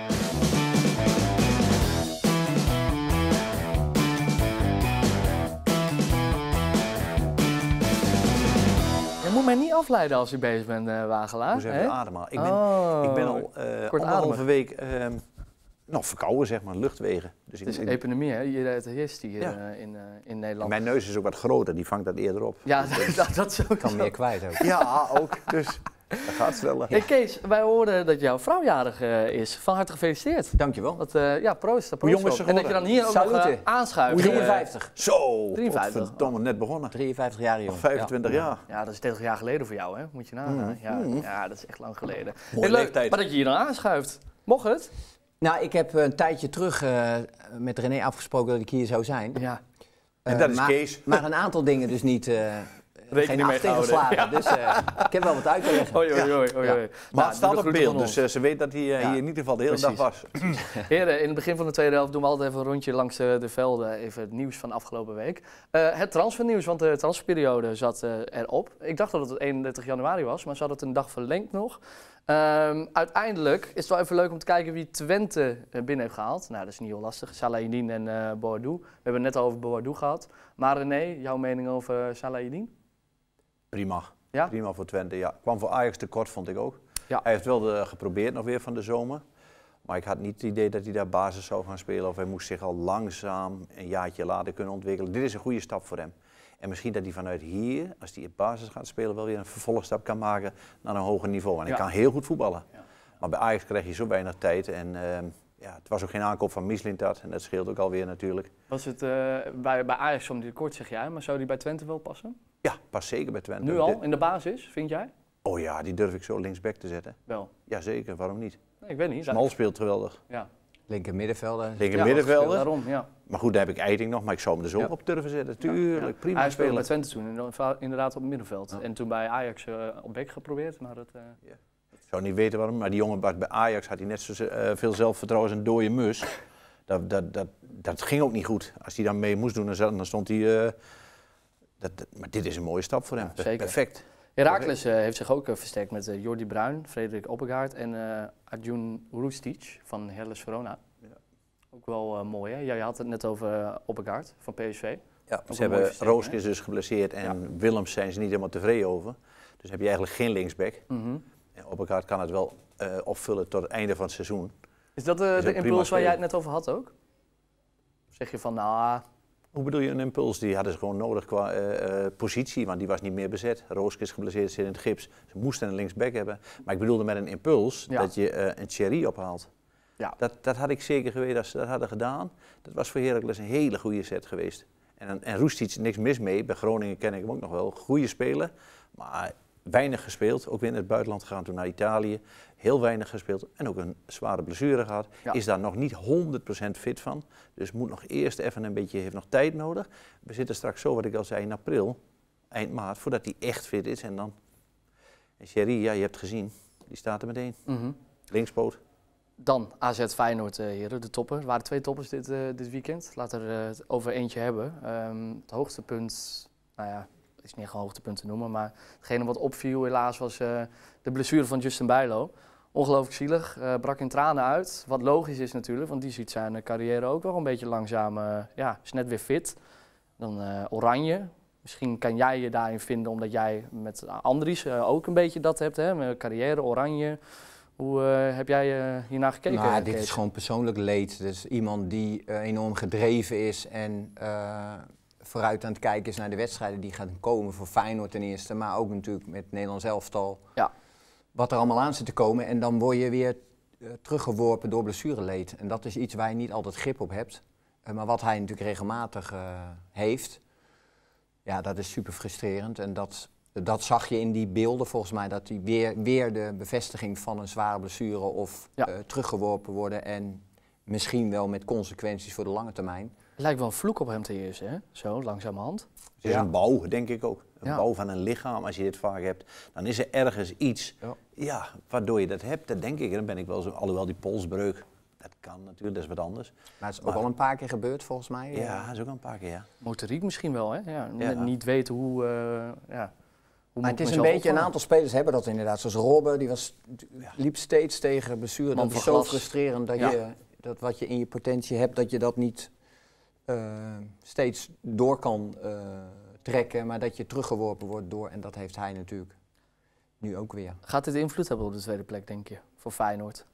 Je moet mij niet afleiden als je bezig bent, uh, Wagelaar. Hoe zeggen we ademhalen? Ik ben, Oh, ik ben al uh, anderhalve week uh, nog verkouden, zeg maar, luchtwegen. Dus het is ik, een epidemie, hè? Je het heerst hier Ja. uh, in, uh, in Nederland. Mijn neus is ook wat groter, die vangt dat eerder op. Ja, dat, dat is ook Kan zo. meer kwijt ook. Ja, ook. Dus dat gaat sneller. Hey Kees, wij hoorden dat jouw vrouw jarig uh, is. Van harte gefeliciteerd. Dankjewel. Dat, uh, ja, proost. proost Hoe jong is op. ze Oh, En dat je dan geworden? hier ook nog uh, Salute. aanschuift. drieënvijftig. Zo, drieënvijftig. verdomme, net begonnen. drieënvijftig jaar jong. Nog vijfentwintig Ja. jaar. Ja, dat is dertig jaar geleden voor jou, hè? Moet je nagaan. Mm. Ja, Mm. ja, dat is echt lang geleden. Mooie Hey, leuk, leeftijd. maar dat je hier dan aanschuift. Mocht het? Nou, ik heb een tijdje terug uh, met René afgesproken dat ik hier zou zijn. Ja. En Uh, dat is maar, Kees. Maar een aantal dingen dus niet, uh, geen acht ingeslagen. Ja. Dus uh, ik heb wel wat uit te leggen. Oei, oei, oei, oei. Ja. Maar nou, het staat op beeld, dus uh, ze weet dat hij uh, ja. hier in ieder geval de hele Precies. dag was. Heren, in het begin van de tweede helft doen we altijd even een rondje langs de, de velden. Even het nieuws van de afgelopen week. Uh, het transfernieuws, want de transferperiode zat uh, erop. Ik dacht dat het eenendertig januari was, maar ze hadden het een dag verlengd nog. Um, uiteindelijk is het wel even leuk om te kijken wie Twente binnen heeft gehaald. Nou, dat is niet heel lastig. Salahidin en uh, Boadou. We hebben het net al over Boadou gehad. Maar René, jouw mening over Salahidin? Prima. Ja? Prima voor Twente, ja. Kwam voor Ajax tekort, vond ik ook. Ja. Hij heeft wel de, geprobeerd nog weer van de zomer. Maar ik had niet het idee dat hij daar basis zou gaan spelen. Of hij moest zich al langzaam een jaartje later kunnen ontwikkelen. Dit is een goede stap voor hem. En misschien dat hij vanuit hier, als hij in basis gaat spelen, wel weer een vervolgstap kan maken naar een hoger niveau. En hij ja. kan heel goed voetballen. Ja. Maar bij Ajax krijg je zo weinig tijd. En uh, ja, het was ook geen aankoop van Mislintat. En dat scheelt ook alweer natuurlijk. Was het uh, bij, bij Ajax om die tekort, zeg jij, maar zou die bij Twente wel passen? Ja, past zeker bij Twente. Nu al, in de basis, vind jij? Oh ja, die durf ik zo linksback te zetten. Wel? Jazeker, waarom niet? Nee, ik weet niet. Smal speelt geweldig. Ja. Linker middenvelder. Linker ja, middenvelder. Daarom, ja. Maar goed, daar heb ik Eiting nog, maar ik zou hem er zo ja. op durven zetten. Tuurlijk, ja, ja. prima hij spelen. Hij speelde bij Twente toen, inderdaad op het middenveld. Ja. En toen bij Ajax uh, op bek geprobeerd, maar dat... Uh, ja. Ik zou niet weten waarom, maar die jongen bij Ajax had hij net zo uh, veel zelfvertrouwen als een dode mus. Dat, dat, dat, dat ging ook niet goed. Als hij dan mee moest doen, dan stond hij... Uh, dat, dat, maar dit is een mooie stap voor hem. Ja, zeker. Perfect. Heracles uh, heeft zich ook uh, versterkt met uh, Jordi Bruin, Frederik Oppegaard en uh, Adjun Rustic van Hellas Verona. Ja. Ook wel uh, mooi, hè? Jij had het net over uh, Oppegaard van P S V. Ja, ook ze hebben Rooskes dus geblesseerd en ja. Willems zijn ze niet helemaal tevreden over. Dus heb je eigenlijk geen linksback. Mm-hmm. En Oppegaard kan het wel uh, opvullen tot het einde van het seizoen. Is dat uh, de impuls waar jij het net over had ook? Of zeg je van, nou... Hoe bedoel je een impuls? Die hadden ze gewoon nodig qua uh, uh, positie, want die was niet meer bezet. Rooskes geblesseerd, zit in het gips. Ze moesten een linksback hebben. Maar ik bedoelde met een impuls ja. dat je uh, een Thierry ophaalt. Ja. Dat, dat had ik zeker geweten als ze dat hadden gedaan. Dat was voor Heracles een hele goede set geweest. En, en Rustic, niks mis mee. Bij Groningen ken ik hem ook nog wel. Goede speler, maar weinig gespeeld. Ook weer in het buitenland gegaan, toen naar Italië. Heel weinig gespeeld en ook een zware blessure gehad. Ja. Is daar nog niet honderd procent fit van. Dus moet nog eerst even een beetje, heeft nog tijd nodig. We zitten straks zo, wat ik al zei, in april, eind maart, voordat hij echt fit is. En dan, en Thierry, ja, je hebt gezien, die staat er meteen. Mm-hmm. Linkspoot. Dan A Z Feyenoord, uh, heren, de topper. Er waren twee toppers dit, uh, dit weekend. Laten we er uh, over eentje hebben. Um, het hoogtepunt, nou ja, is niet echt een hoogtepunt te noemen, maar hetgene wat opviel helaas was uh, de blessure van Justin Bijlo. Ongelooflijk zielig, uh, brak in tranen uit. Wat logisch is natuurlijk, want die ziet zijn uh, carrière ook wel een beetje langzaam, uh, ja, is net weer fit. Dan uh, Oranje. Misschien kan jij je daarin vinden, omdat jij met Andries uh, ook een beetje dat hebt, hè? Met carrière, Oranje. Hoe uh, heb jij uh, hiernaar gekeken? Nou, dit is gewoon persoonlijk leed. Dus iemand die uh, enorm gedreven is en uh, vooruit aan het kijken is naar de wedstrijden die gaan komen voor Feyenoord ten eerste, maar ook natuurlijk met het Nederlands elftal. Ja. Wat er allemaal aan zit te komen en dan word je weer uh, teruggeworpen door blessureleed. En dat is iets waar je niet altijd grip op hebt. Uh, maar wat hij natuurlijk regelmatig uh, heeft, ja, dat is super frustrerend. En dat, dat zag je in die beelden volgens mij, dat hij weer, weer de bevestiging van een zware blessure of ja. uh, teruggeworpen worden en misschien wel met consequenties voor de lange termijn. Het lijkt wel een vloek op hem te heersen, hè? Zo, langzamerhand. Het is ja. een bouw, denk ik ook. Een ja. bouw van een lichaam, als je dit vaak hebt. Dan is er ergens iets, ja, ja waardoor je dat hebt. Dat denk ik, dan ben ik wel zo, alhoewel die polsbreuk, dat kan natuurlijk, dat is wat anders. Maar het is ook maar, al een paar keer gebeurd volgens mij. Ja, dat is ook al een paar keer, ja. Motoriek misschien wel, hè? Ja, ja. Niet weten hoe... Uh, ja. Maar het is een beetje, opvallen? Een aantal spelers hebben dat inderdaad. Zoals Robben, die was, liep steeds tegen blessure. Dat is zo frustrerend dat, ja. je, dat wat je in je potentie hebt, dat je dat niet uh, steeds door kan uh, trekken. Maar dat je teruggeworpen wordt door, en dat heeft hij natuurlijk nu ook weer. Gaat dit invloed hebben op de tweede plek, denk je, voor Feyenoord?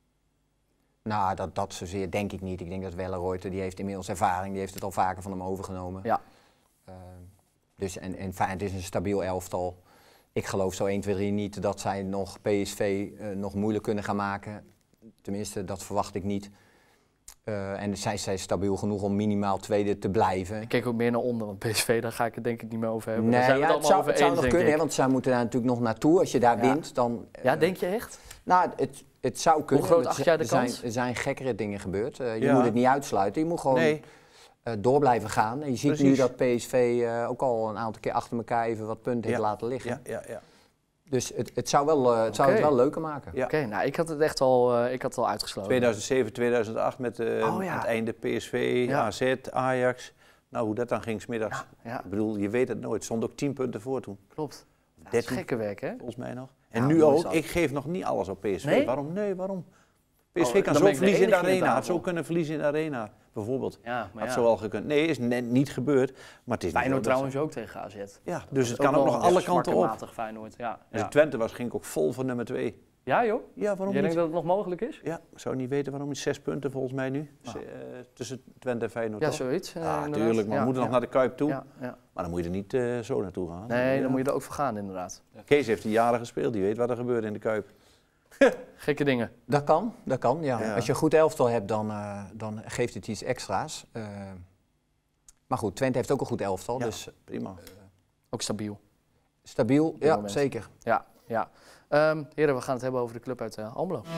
Nou, dat, dat zozeer denk ik niet. Ik denk dat Welleroyte, die heeft inmiddels ervaring, die heeft het al vaker van hem overgenomen. Ja. Uh, Dus en, en het is een stabiel elftal. Ik geloof zo één, twee, drie niet dat zij nog P S V uh, nog moeilijk kunnen gaan maken. Tenminste, dat verwacht ik niet. Uh, en zij zijn stabiel genoeg om minimaal tweede te blijven. Ik kijk ook meer naar onder, want P S V, daar ga ik het denk ik niet meer over hebben. Nee, zijn ja, we het, zou, over het zou eens, nog kunnen, hè, want zij moeten daar natuurlijk nog naartoe. Als je daar ja. wint, dan... Uh, ja, denk je echt? Nou, het, het zou kunnen. Hoe groot acht jij de er kans? Zijn, er zijn gekkere dingen gebeurd. Uh, je ja. moet het niet uitsluiten. Je moet gewoon... Nee. uh, door blijven gaan. En je ziet Precies. nu dat P S V uh, ook al een aantal keer achter elkaar even wat punten Ja. heeft laten liggen. Ja, ja, ja. Dus het, het, zou, wel, uh, het zou Oké. het wel leuker maken. Ja. Oké, nou ik had het echt al, uh, ik had het al uitgesloten. tweeduizend zeven, tweeduizend acht met uh, Oh, ja. aan het einde P S V, Ja. A Z, Ajax. Nou, hoe dat dan ging 's middags. Ja, ja, Ik bedoel, je weet het nooit. Het stond ook tien punten voor toen. klopt. Ja, dat is dertien. gekke werk, hè? Volgens mij nog. En Ja, nu mooi ook. zo. Ik geef nog niet alles op P S V. Nee? Waarom? Nee, waarom? P S V Oh, kan dan zo ben ik de verliezen in de enige in de arena. Had tafel. zo kunnen verliezen in de arena, bijvoorbeeld. Ja, maar Had ja. zo al gekund. Nee, is net niet gebeurd. Maar het is Feyenoord niet zo dat trouwens ook tegen A Z. ze- Ja, dus het kan ook nog alle kanten op. Matig Feyenoord, ja. Als Ja. het Twente was, ging ik ook vol voor nummer twee. Ja joh? Ja, waarom Jij niet? denkt dat het nog mogelijk is? Ja, ik zou niet weten waarom niet. Zes punten volgens mij nu. Nou. Z- uh, tussen Twente en Feyenoord. Ja, toch? zoiets. eh, Ja, inderdaad. tuurlijk. Maar Ja, we moeten ja. nog naar de Kuip toe. Ja, ja. Maar dan moet je er niet uh, zo naartoe gaan. Nee, Ja. dan moet je er ook voor gaan inderdaad. Kees heeft die jaren gespeeld. Die weet wat er gebeurt in de Kuip. Gekke dingen. Dat kan, dat kan, ja. Ja. Als je een goed elftal hebt, dan, uh, dan geeft het iets extra's. Uh, maar goed, Twente heeft ook een goed elftal, Ja, dus prima. Ook stabiel. stabiel. dit Ja, moment. zeker. Ja, ja. Um, heren, we gaan het hebben over de club uit uh, Almelo.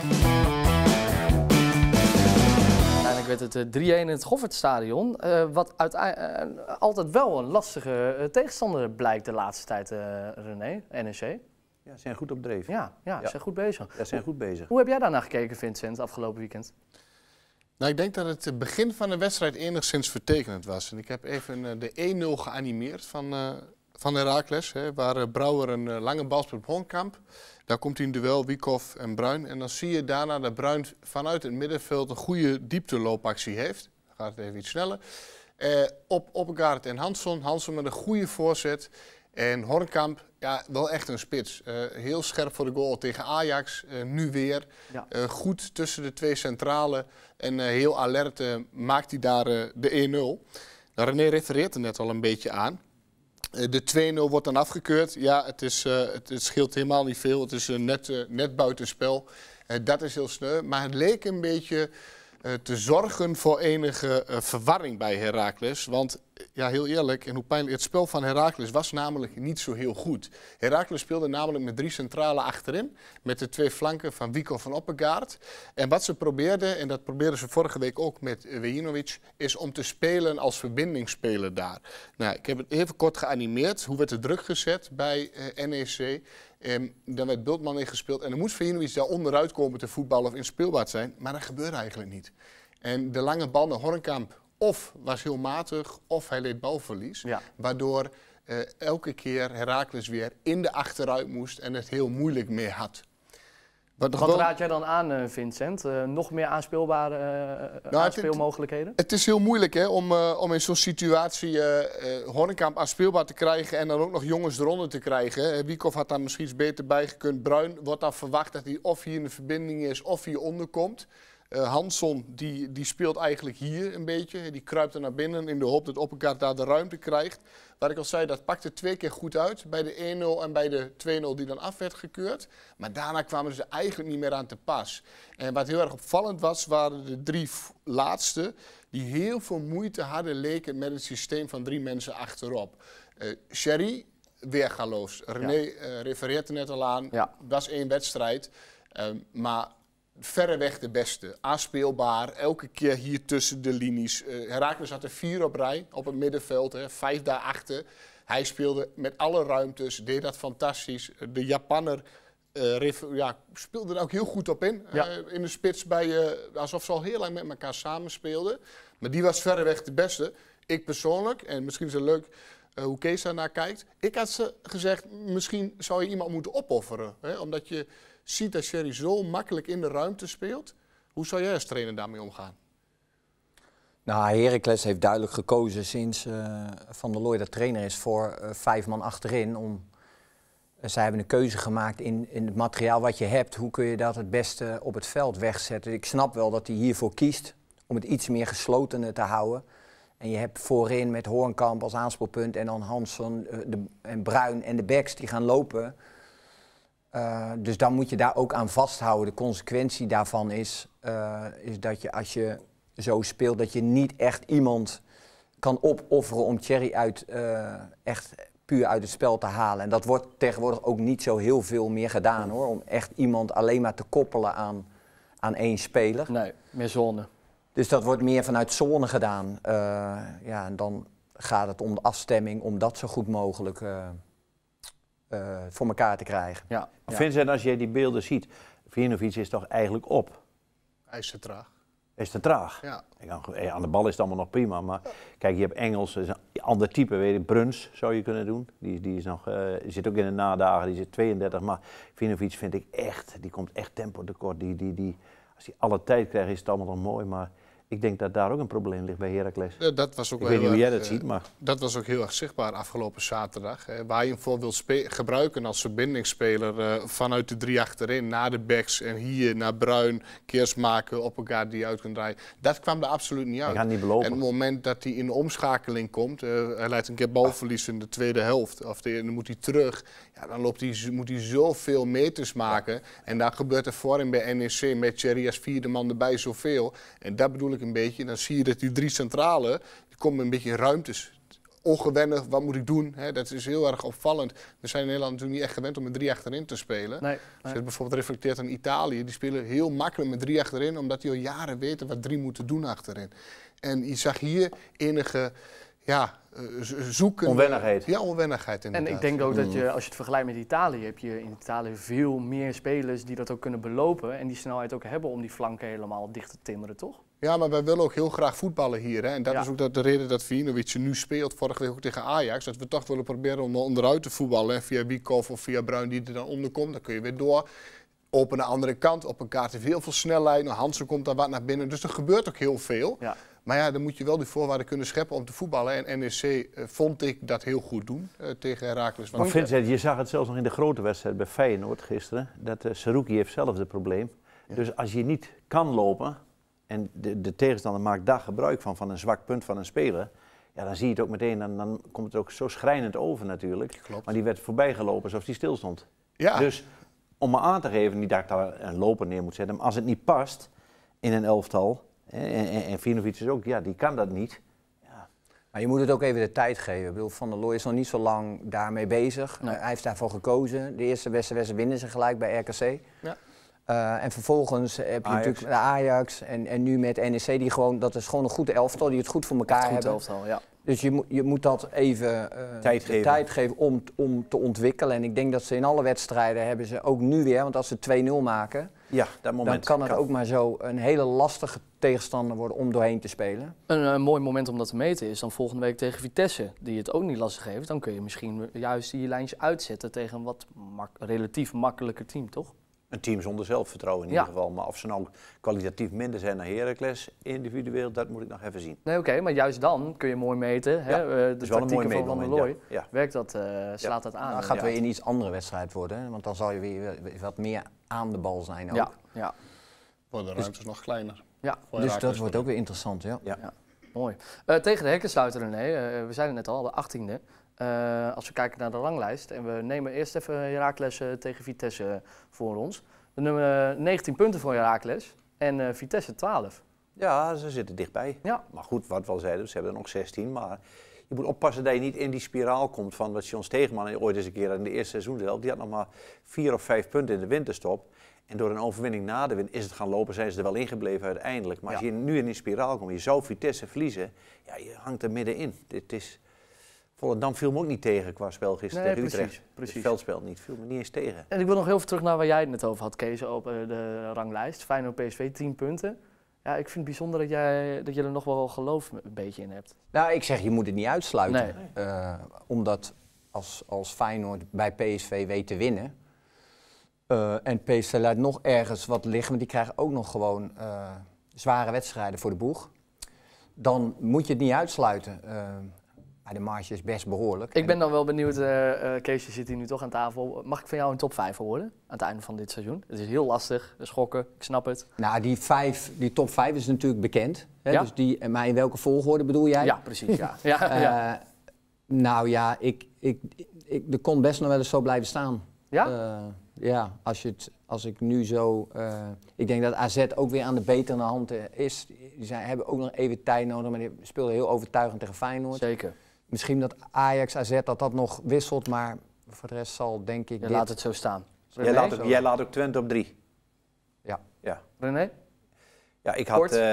Uiteindelijk werd het uh, drie-een in het Goffertstadion. Uh, wat uiteindelijk uh, altijd wel een lastige uh, tegenstander blijkt de laatste tijd, uh, René, N E C. Ja, ze zijn goed op dreef. Ja, ja, ze Ja. zijn goed bezig. Ja, ze zijn goed bezig. Hoe heb jij daarnaar gekeken, Vincent, afgelopen weekend? Nou, ik denk dat het begin van de wedstrijd enigszins vertekenend was. En ik heb even uh, de één nul geanimeerd van, uh, van Heracles. Hè, waar uh, Brouwer een uh, lange bal speelt op Hoornkamp. Daar komt hij in duel, Wiekhoff en Bruin. En dan zie je daarna dat Bruin vanuit het middenveld een goede diepteloopactie heeft. Dan gaat het even iets sneller. Uh, op Oppegaard en Hansson. Hansson met een goede voorzet. En Hoornkamp, ja, wel echt een spits. Uh, heel scherp voor de goal tegen Ajax. Uh, nu weer. Ja. Uh, goed tussen de twee centralen. En uh, heel alert uh, maakt hij daar uh, de één nul. Nou, René refereert er net al een beetje aan. Uh, de twee nul wordt dan afgekeurd. Ja, het, is, uh, het, het scheelt helemaal niet veel. Het is uh, net, uh, net buitenspel. Uh, dat is heel sneu. Maar het leek een beetje uh, te zorgen voor enige uh, verwarring bij Heracles. Want, ja, heel eerlijk, en hoe pijnlijk, het spel van Heracles was namelijk niet zo heel goed. Heracles speelde namelijk met drie centralen achterin. Met de twee flanken van Wiekhoff en Oppegaard. En wat ze probeerden, en dat probeerden ze vorige week ook met Vejinovic, is om te spelen als verbindingsspeler daar. Nou, ik heb het even kort geanimeerd. Hoe werd de druk gezet bij uh, N E C? Um, dan werd Bultman ingespeeld. En dan moest Vejinovic daar onderuit komen te voetballen of inspeelbaar zijn. Maar dat gebeurde eigenlijk niet. En de lange bal naar Hoornkamp of was heel matig, of hij leed balverlies. Ja. Waardoor uh, elke keer Heracles weer in de achteruit moest en het heel moeilijk mee had. Wat, Wat wel, raad jij dan aan, uh, Vincent? Uh, nog meer aanspeelbare uh, Nou, aanspeelmogelijkheden? Het is heel moeilijk hè, om, uh, om in zo'n situatie uh, uh, Hoornkamp aanspeelbaar te krijgen en dan ook nog jongens eronder te krijgen. Wiekhoff had daar misschien iets beter bij gekund. Bruin wordt dan verwacht dat hij of hier in de verbinding is of hier onderkomt. Uh, Hansson die, die speelt eigenlijk hier een beetje. Die kruipt er naar binnen in de hoop dat Oppegaard daar de ruimte krijgt. Wat ik al zei, dat pakte twee keer goed uit. Bij de één nul en bij de twee nul die dan af werd gekeurd. Maar daarna kwamen ze eigenlijk niet meer aan te pas. En wat heel erg opvallend was, waren de drie laatste die heel veel moeite hadden leken met het systeem van drie mensen achterop. Uh, Sherry, weergaloos. René Ja. uh, refereert er net al aan. Ja. Dat is één wedstrijd. Uh, maar verreweg de beste. Aanspeelbaar, elke keer hier tussen de linies. Uh, Heracles had er vier op rij op het middenveld, hè, vijf daarachter. Hij speelde met alle ruimtes, deed dat fantastisch. De Japanner uh, ja, speelde er ook heel goed op in. Ja. Uh, in de spits, bij, uh, alsof ze al heel lang met elkaar samenspeelden. Maar die was verreweg de beste. Ik persoonlijk, en misschien is het leuk uh, hoe Kees daarnaar kijkt. Ik had ze gezegd, misschien zou je iemand moeten opofferen. Hè, omdat je ziet dat Sherry zo makkelijk in de ruimte speelt. Hoe zou jij als trainer daarmee omgaan? Nou, Heracles heeft duidelijk gekozen sinds uh, Van der Looy de trainer is voor uh, vijf man achterin. Om, uh, zij hebben een keuze gemaakt in, in het materiaal wat je hebt. Hoe kun je dat het beste op het veld wegzetten? Ik snap wel dat hij hiervoor kiest om het iets meer gesloten te houden. En je hebt voorin met Hoornkamp als aanspeelpunt en dan Hansson uh, de, en Bruin en de backs die gaan lopen. Uh, dus dan moet je daar ook aan vasthouden. De consequentie daarvan is, uh, is dat je als je zo speelt, dat je niet echt iemand kan opofferen om Thierry uit, uh, echt puur uit het spel te halen. En dat wordt tegenwoordig ook niet zo heel veel meer gedaan hoor. Om echt iemand alleen maar te koppelen aan, aan één speler. Nee, meer zone. Dus dat wordt meer vanuit zone gedaan. Uh, ja, en dan gaat het om de afstemming, om dat zo goed mogelijk uh, uh, voor elkaar te krijgen. Ja. Ja. Vincent, als jij die beelden ziet, Vinovic is toch eigenlijk op? Hij is te traag. Hij is te traag? Ja. Aan de bal is het allemaal nog prima, maar kijk, je hebt Engels, is een ander type, weet je, Bruns zou je kunnen doen. Die, die, is nog, uh, die zit ook in de nadagen, die zit tweeëndertig, maar Vinovic vind ik echt, die komt echt tempo tekort. Die, die, die, als hij alle tijd krijgt is het allemaal nog mooi, maar ik denk dat daar ook een probleem ligt bij Heracles. Ja, dat was ook ik wel weet niet hoe jij dat uh, ziet, maar... Dat was ook heel erg zichtbaar afgelopen zaterdag. Hè, waar je hem voor wil gebruiken als verbindingsspeler uh, vanuit de drie achterin, naar de backs en hier naar Bruin, keers maken op elkaar die je uit kunt draaien. Dat kwam er absoluut niet uit. Hij gaat niet belopen. En op het moment dat hij in de omschakeling komt, uh, hij leidt een keer balverlies in de tweede helft, of de, dan moet hij terug, ja, dan loopt hij, moet hij zoveel meters maken. Ja. En daar gebeurt er voorin bij N E C met Thierry als vierde man erbij zoveel. En dat bedoel ik een beetje. Dan zie je dat die drie centralen, die komen een beetje in ruimtes. Ongewennig, wat moet ik doen? He, dat is heel erg opvallend. We zijn in Nederland natuurlijk niet echt gewend om met drie achterin te spelen. Nee, nee. Als je bijvoorbeeld reflecteert aan Italië, die spelen heel makkelijk met drie achterin, omdat die al jaren weten wat drie moeten doen achterin. En je zag hier enige... Ja, zoeken. Onwennigheid. Ja, onwennigheid inderdaad. En ik denk ook dat je, als je het vergelijkt met Italië, heb je in Italië veel meer spelers die dat ook kunnen belopen en die snelheid ook hebben om die flanken helemaal dicht te timmeren, toch? Ja, maar wij willen ook heel graag voetballen hier. Hè? En dat ja. is ook de reden dat Vinovic nu speelt, vorige week ook tegen Ajax. Dat we toch willen proberen om onderuit te voetballen. Hè? Via Wiekhoff of via Bruin die er dan onderkomt. Dan kun je weer door. Open de andere kant. Op een kaart heeft heel veel snelheid. Nou, Hansen komt daar wat naar binnen. Dus er gebeurt ook heel veel. Ja. Maar ja, dan moet je wel die voorwaarden kunnen scheppen om te voetballen. En N E C uh, vond ik dat heel goed doen uh, tegen Heracles. Maar Vincent, je zag het zelfs nog in de grote wedstrijd bij Feyenoord gisteren. Dat uh, Saruki heeft zelf het probleem. Ja. Dus als je niet kan lopen en de, de tegenstander maakt daar gebruik van, van een zwak punt van een speler. Ja, dan zie je het ook meteen, dan, dan komt het ook zo schrijnend over natuurlijk. Klopt. Maar die werd voorbij gelopen alsof hij stil stond. Ja. Dus om me aan te geven, niet dat ik daar een loper neer moet zetten, maar als het niet past in een elftal... En, en, en Vinovic is ook, ja, die kan dat niet. Ja. Maar je moet het ook even de tijd geven. Ik bedoel, Van der Looy is nog niet zo lang daarmee bezig. Nee. Uh, hij heeft daarvoor gekozen. De eerste wedstrijd winnen ze gelijk bij R K C. Ja. Uh, en vervolgens heb je Ajax. natuurlijk de Ajax en, en nu met N E C die gewoon, dat is gewoon een goed elftal die het goed voor elkaar goed hebben. Elftal, ja. Dus je, je moet dat even uh, tijd, de geven. tijd geven om, om te ontwikkelen. En ik denk dat ze in alle wedstrijden hebben ze ook nu weer, want als ze twee nul maken, ja, dat moment dan kan het kan. ook maar zo een hele lastige tegenstander worden om doorheen te spelen. Een uh, mooi moment om dat te meten is dan volgende week tegen Vitesse, die het ook niet lastig heeft. Dan kun je misschien juist die lijntjes uitzetten tegen een wat mak- relatief makkelijker team, toch? Een team zonder zelfvertrouwen in ja. ieder geval. Maar of ze nou kwalitatief minder zijn dan Heracles, individueel, dat moet ik nog even zien. Nee, oké, okay, maar juist dan kun je mooi meten. Hè? Ja, uh, de tactieken van Van der Looy. Ja. Ja. Werkt dat, uh, slaat ja. dat aan? Dan gaat het ja. weer een iets andere wedstrijd worden, hè? Want dan zal je weer wat meer aan de bal zijn ook. Ja. Ja. Worden de ruimtes dus, nog kleiner. Ja. Dus dat wordt ook weer interessant, ja. ja. ja. Mooi. Uh, tegen de hekkensluiter, René, uh, we zeiden het al, de achttiende. Uh, als we kijken naar de ranglijst en we nemen eerst even Heracles uh, tegen Vitesse uh, voor ons. De nummer negentien punten voor Heracles en uh, Vitesse twaalf. Ja, ze zitten dichtbij. Ja. Maar goed, wat we al zeiden, ze hebben er nog zestien. Maar je moet oppassen dat je niet in die spiraal komt van wat John Stegeman ooit eens een keer in de eerste seizoenshelft. Die had nog maar vier of vijf punten in de winterstop. En door een overwinning na de win is het gaan lopen, zijn ze er wel ingebleven uiteindelijk. Maar ja. als je nu in die spiraal komt, je zou Vitesse verliezen, ja, je hangt er middenin. Dit is... Volendam viel me ook niet tegen qua spel gisteren nee, tegen precies, Utrecht. Precies. Het veldspel niet, viel me niet eens tegen. En ik wil nog heel even terug naar waar jij het net over had, Kees, op de ranglijst. Feyenoord P S V, tien punten. Ja, ik vind het bijzonder dat, jij, dat je er nog wel geloof een beetje in hebt. Nou, ik zeg, je moet het niet uitsluiten. Nee. Uh, omdat als, als Feyenoord bij P S V weet te winnen... Uh, en P S V laat nog ergens wat liggen, maar die krijgen ook nog gewoon uh, zware wedstrijden voor de boeg. Dan moet je het niet uitsluiten. Uh, De marge is best behoorlijk. Ik ben dan wel benieuwd, uh, uh, Kees, je zit hier nu toch aan tafel. Mag ik van jou een top vijf horen aan het einde van dit seizoen? Het is heel lastig, schokken, ik snap het. Nou, die, vijf, die top vijf is natuurlijk bekend. Hè? Ja? Dus die, maar in welke volgorde bedoel jij? Ja, precies. Ja. ja, uh, ja. Nou ja, ik, ik, ik, er kon best nog wel eens zo blijven staan. Ja? Uh, ja, als, je het, als ik nu zo... Uh, ik denk dat A Z ook weer aan de betere hand is. Die zijn, hebben ook nog even tijd nodig, maar die speelden heel overtuigend tegen Feyenoord. Zeker. Misschien dat Ajax, A Z, dat dat nog wisselt, maar voor de rest zal denk ik... Je dit... laat het zo staan. Jij laat, ook, jij laat ook Twente op drie. Ja. ja. René? Ja, ik had, Kort? uh,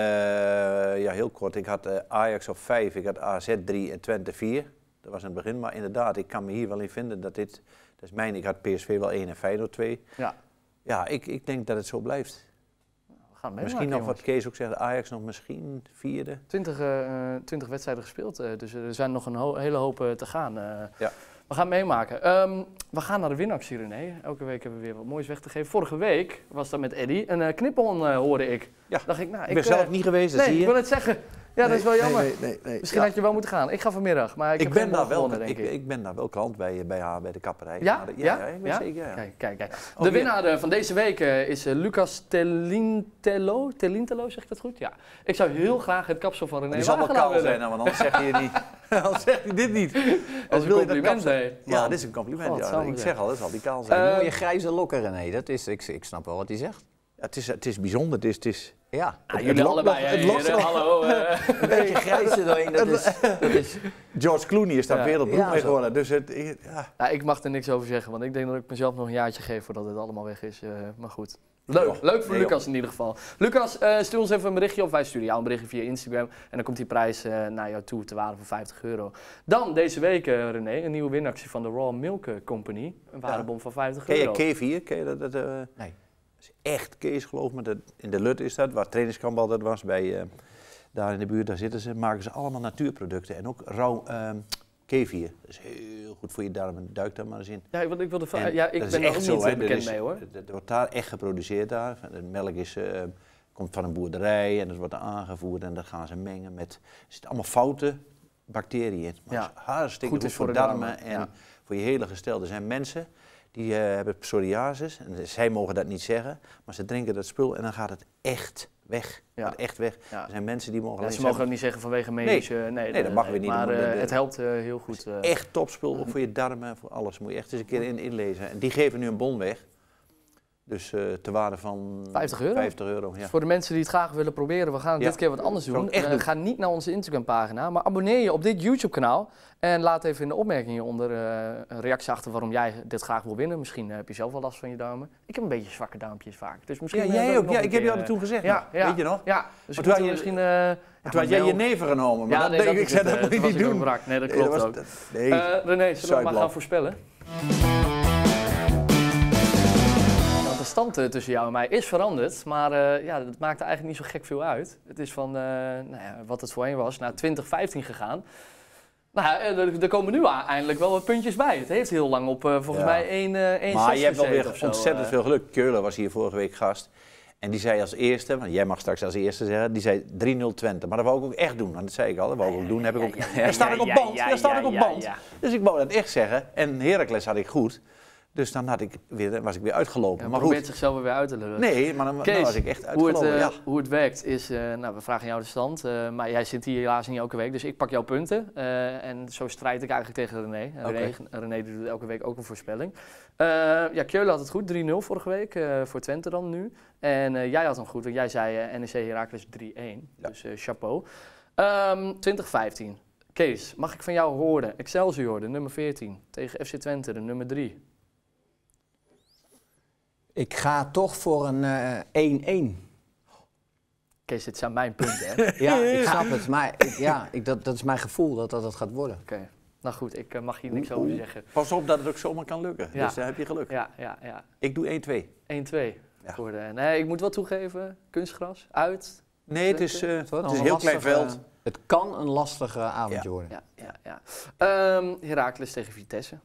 ja, heel kort. Ik had uh, Ajax op vijf, ik had A Z drie en Twente vier. Dat was in het begin, maar inderdaad, ik kan me hier wel in vinden dat dit, dat is mijn, ik had P S V wel één en Feyenoord twee. Ja. Ja, ik, ik denk dat het zo blijft. We gaan Misschien nog wat Kees ook zegt, Ajax nog misschien vierde. twintig, uh, twintig wedstrijden gespeeld, uh, dus er zijn nog een ho hele hoop uh, te gaan. Uh, ja. We gaan meemaken. Um, we gaan naar de winactie, René. Elke week hebben we weer wat moois weg te geven. Vorige week was dat met Eddy. Een uh, knippel uh, hoorde ik. Ja, dacht ik, nou, ik ik ben uh, zelf niet geweest, dat nee, zie je. ik wil het zeggen. Ja, nee, dat is wel jammer. Nee, nee, nee, nee. Misschien ja. had je wel moeten gaan. Ik ga vanmiddag, maar ik, ik heb ben daar wel, gewonnen, denk ik, ik. ik ben daar wel klant bij, bij haar, bij de kapperij. Ja? Ja, Ja? ja, ik ben ja? zeker, ja. Kijk, kijk, kijk. De oh, winnaar uh, van deze week uh, is uh, Lucas Telintelo. Telintelo, zeg ik dat goed? Ja. Ik zou heel graag het kapsel van René Die zal wel Wagelaar kaal willen. zijn, want anders zeg je het niet. Anders zegt hij dit niet. Dat is Als een wil je dat compliment, kapsel- nee. Ja, Man. dit is een compliment. God, Ja. zal Ik maar zeg al, dat zal die kaal zijn. Uh, Mooie grijze lokken, René. Dat is, ik, ik snap wel wat hij zegt. Ja, het, is, het is bijzonder. Het is, het is, Ja. Ah, het jullie lokt allebei, nog- hè, het lokt heren. nog. Hallo. Uh, Een beetje grijs er doorheen, dat is... Dat is George Clooney is daar Ja. wereldberoemd Ja, mee zo. geworden. Dus het, ik- ja. ja, ik mag er niks over zeggen, want ik denk dat ik mezelf nog een jaartje geef voordat het allemaal weg is. Uh, maar goed. Leuk, Joh. leuk voor Nee, Lucas in ieder geval. Lucas, uh, stuur ons even een berichtje of wij sturen jou een berichtje via Instagram. En dan komt die prijs uh, naar jou toe te waarde van vijftig euro. Dan deze week, uh, René, een nieuwe winactie van de Raw Milk Company. Een waardebon van vijftig Ken je euro. K vier? Ken je dat? dat uh, nee. Dat is echt Kees, geloof me. Dat, in de Lut is dat, waar trainingskamp altijd was. Bij, uh, daar in de buurt, daar zitten ze. Maken ze allemaal natuurproducten. En ook rauw uh, K vier. Dat is heel goed voor je darmen. Duik daar maar eens in. Ja, want ik wilde En ja, ik dat ben is er ook echt niet zo, hè. uh, bekend Dat is- mee hoor. Dat wordt daar echt geproduceerd daar. De melk is, uh, komt van een boerderij en dat wordt er aangevoerd. En dat gaan ze mengen met... Er zitten allemaal foute bacteriën in. Maar Ja. het is hartstikke Goed goed, is voor voor de de darmen darmen, en ja. voor je hele gestel. Er zijn mensen die uh, hebben psoriasis. En zij mogen dat niet zeggen. Maar ze drinken dat spul en dan gaat het echt weg. Ja. Gaat echt weg. Ja. Er zijn mensen die mogen Ja, alleen ze mogen ook zeggen... niet zeggen vanwege medische... Nee, Nee, dat mag weer niet, Maar maar uh, de- het helpt uh, heel goed. Uh, Echt topspul, ook voor je darmen, voor alles. Moet je echt eens een keer in, inlezen. En die geven nu een bon weg. Dus uh, te waarde van vijftig euro? vijftig euro, ja. Dus voor de mensen die het graag willen proberen, we gaan Ja. dit keer wat anders Zou doen. ik echt Uh, doen. ga niet naar onze Instagram-pagina, maar abonneer je op dit YouTube-kanaal. En laat even in de opmerkingen hieronder uh, een reactie achter waarom jij dit graag wil winnen. Misschien uh, heb je zelf wel last van je darmen. Ik heb een beetje zwakke duimpjes vaak. Dus misschien Ja, uh, jij wil ook. nog Ja, een ik heb keer, jou dat toen gezegd. Ja, nog. ja. Weet je nog? Ja, dus Maar ik toen moet had je- misschien... Uh, En toen had jij je neven genomen. Maar Ja, dat nee, denk dat ik, is zei, het, dat uh, moet je toen niet was ik doen. ook brak. Nee, dat Nee, klopt was- ook. dat- nee. Uh, René, zullen we maar Zuidblad. gaan voorspellen? Nou, de stand uh, tussen jou en mij is veranderd, maar uh, ja, dat maakte eigenlijk niet zo gek veel uit. Het is van uh, nou ja, wat het voorheen was naar twintig vijftien gegaan. Nou, ja, er, er komen nu a- eindelijk wel wat puntjes bij. Het heeft heel lang op uh, volgens Ja. mij één uh, één Maar zes je hebt wel gezeten weer of zo, ontzettend uh. veel geluk. Keulen was hier vorige week gast. En die zei als eerste, want jij mag straks als eerste zeggen, die zei drie nul Twente. Maar dat wou ik ook echt doen, want dat zei ik al, dat wou ik ook doen. Heb ik ook, ja, ja, daar sta ik op ja, band, ja, daar sta ja, ik op ja, band. ja. Dus ik wou dat echt zeggen. En Heracles had ik goed. Dus dan had ik weer, was ik weer uitgelopen. Ja, maar probeert goed, zichzelf er weer uit te lullen. nee, maar dan, dan Kees, was ik echt hoe het, uitgelopen. uh, ja. hoe het werkt is, uh, nou, we vragen jou de stand, uh, maar jij zit hier helaas niet elke week, dus ik pak jouw punten. Uh, en zo strijd ik eigenlijk tegen René. En René, René doet elke week ook een voorspelling. Uh, ja, Keulen had het goed, drie nul vorige week, uh, voor Twente dan nu. En uh, jij had hem goed, want jij zei uh, N E C Heracles drie één, Ja. dus uh, chapeau. Um, twintig vijftien. Kees, mag ik van jou horen? Excelsior, de nummer veertien, tegen F C Twente, de nummer drie. Ik ga toch voor een één-één. Uh, Kees, dit zijn mijn punten, hè? Oké, ja, ik snap het. Maar ik, ja, ik, dat, dat is mijn gevoel dat dat het gaat worden. nou goed, ik uh, mag hier niks over zeggen. Pas op dat het ook zomaar kan lukken. Ja. Dus daar heb je geluk. Ja, ja, ja. Ik doe één twee. één twee. Ja. Voor de, nee, ik moet wel toegeven, kunstgras, uit. Nee, het is, uh, Het, wordt het is een een heel klein lastige- veld. Het kan een lastige avondje Ja. worden. Ja, ja, ja. Um, Heracles tegen Vitesse.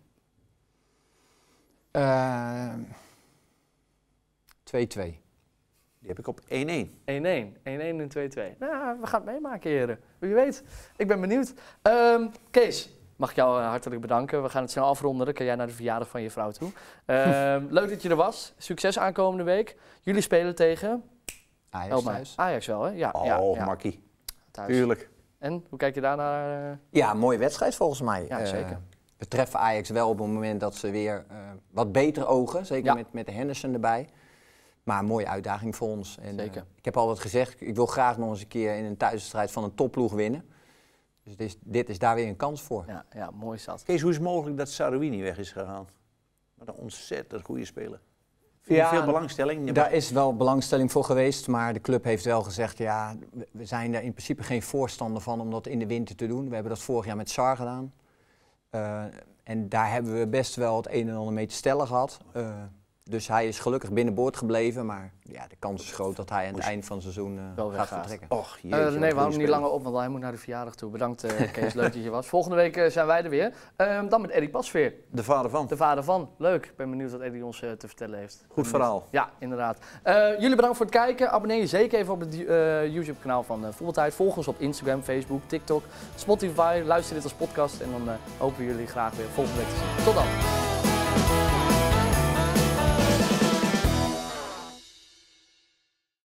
Uh, twee-twee. Die heb ik op één één. één één. één één en twee twee. Nou, we gaan het meemaken, heren. Wie weet. Ik ben benieuwd. Um, Kees, mag ik jou uh, hartelijk bedanken. We gaan het snel afronden. Dan kan jij naar de verjaardag van je vrouw toe. Um, leuk dat je er was. Succes aankomende week. Jullie spelen tegen... Ajax Help mij. thuis. Ajax wel, hè? Ja, Oh, ja, ja. makkie. Thuis. Tuurlijk. En, hoe kijk je daar naar? Uh... Ja, een mooie wedstrijd volgens mij. Ja, Uh, zeker. we treffen Ajax wel op het moment dat ze weer uh, wat beter ogen. Zeker Ja. met, met de Henderson erbij. Maar een mooie uitdaging voor ons. En, Zeker. Uh, ik heb altijd gezegd, ik wil graag nog eens een keer in een thuiswedstrijd van een topploeg winnen. Dus dit is, dit is daar weer een kans voor. Ja, ja, mooi zat. Kees, hoe is het mogelijk dat Sarouini weg is gegaan? Wat een ontzettend goede speler. Vind je Ja, veel belangstelling? Je Daar is wel belangstelling voor geweest, maar de club heeft wel gezegd, ja, we zijn er in principe geen voorstander van om dat in de winter te doen. We hebben dat vorig jaar met Sar gedaan. Uh, en daar hebben we best wel het een en ander mee te stellen gehad. Uh, dus hij is gelukkig binnenboord gebleven, maar ja, de kans is groot dat hij aan het eind van het seizoen uh, gaat vertrekken. Och, jeetje, uh, wat nee, we houden hem niet speler. langer op, want hij moet naar de verjaardag toe. Bedankt uh, Kees, leuk dat je hier was. Volgende week uh, zijn wij er weer. Uh, dan met Eddie Pasveer, De vader van. de vader van. Leuk, ik ben benieuwd wat Eddie ons uh, te vertellen heeft. Goed verhaal. Ja, inderdaad. Uh, jullie bedankt voor het kijken. Abonneer je zeker even op het uh, YouTube kanaal van uh, Voetbaltijd. Volg ons op Instagram, Facebook, TikTok, Spotify. Luister dit als podcast en dan uh, hopen we jullie graag weer volgende week te zien. Tot dan.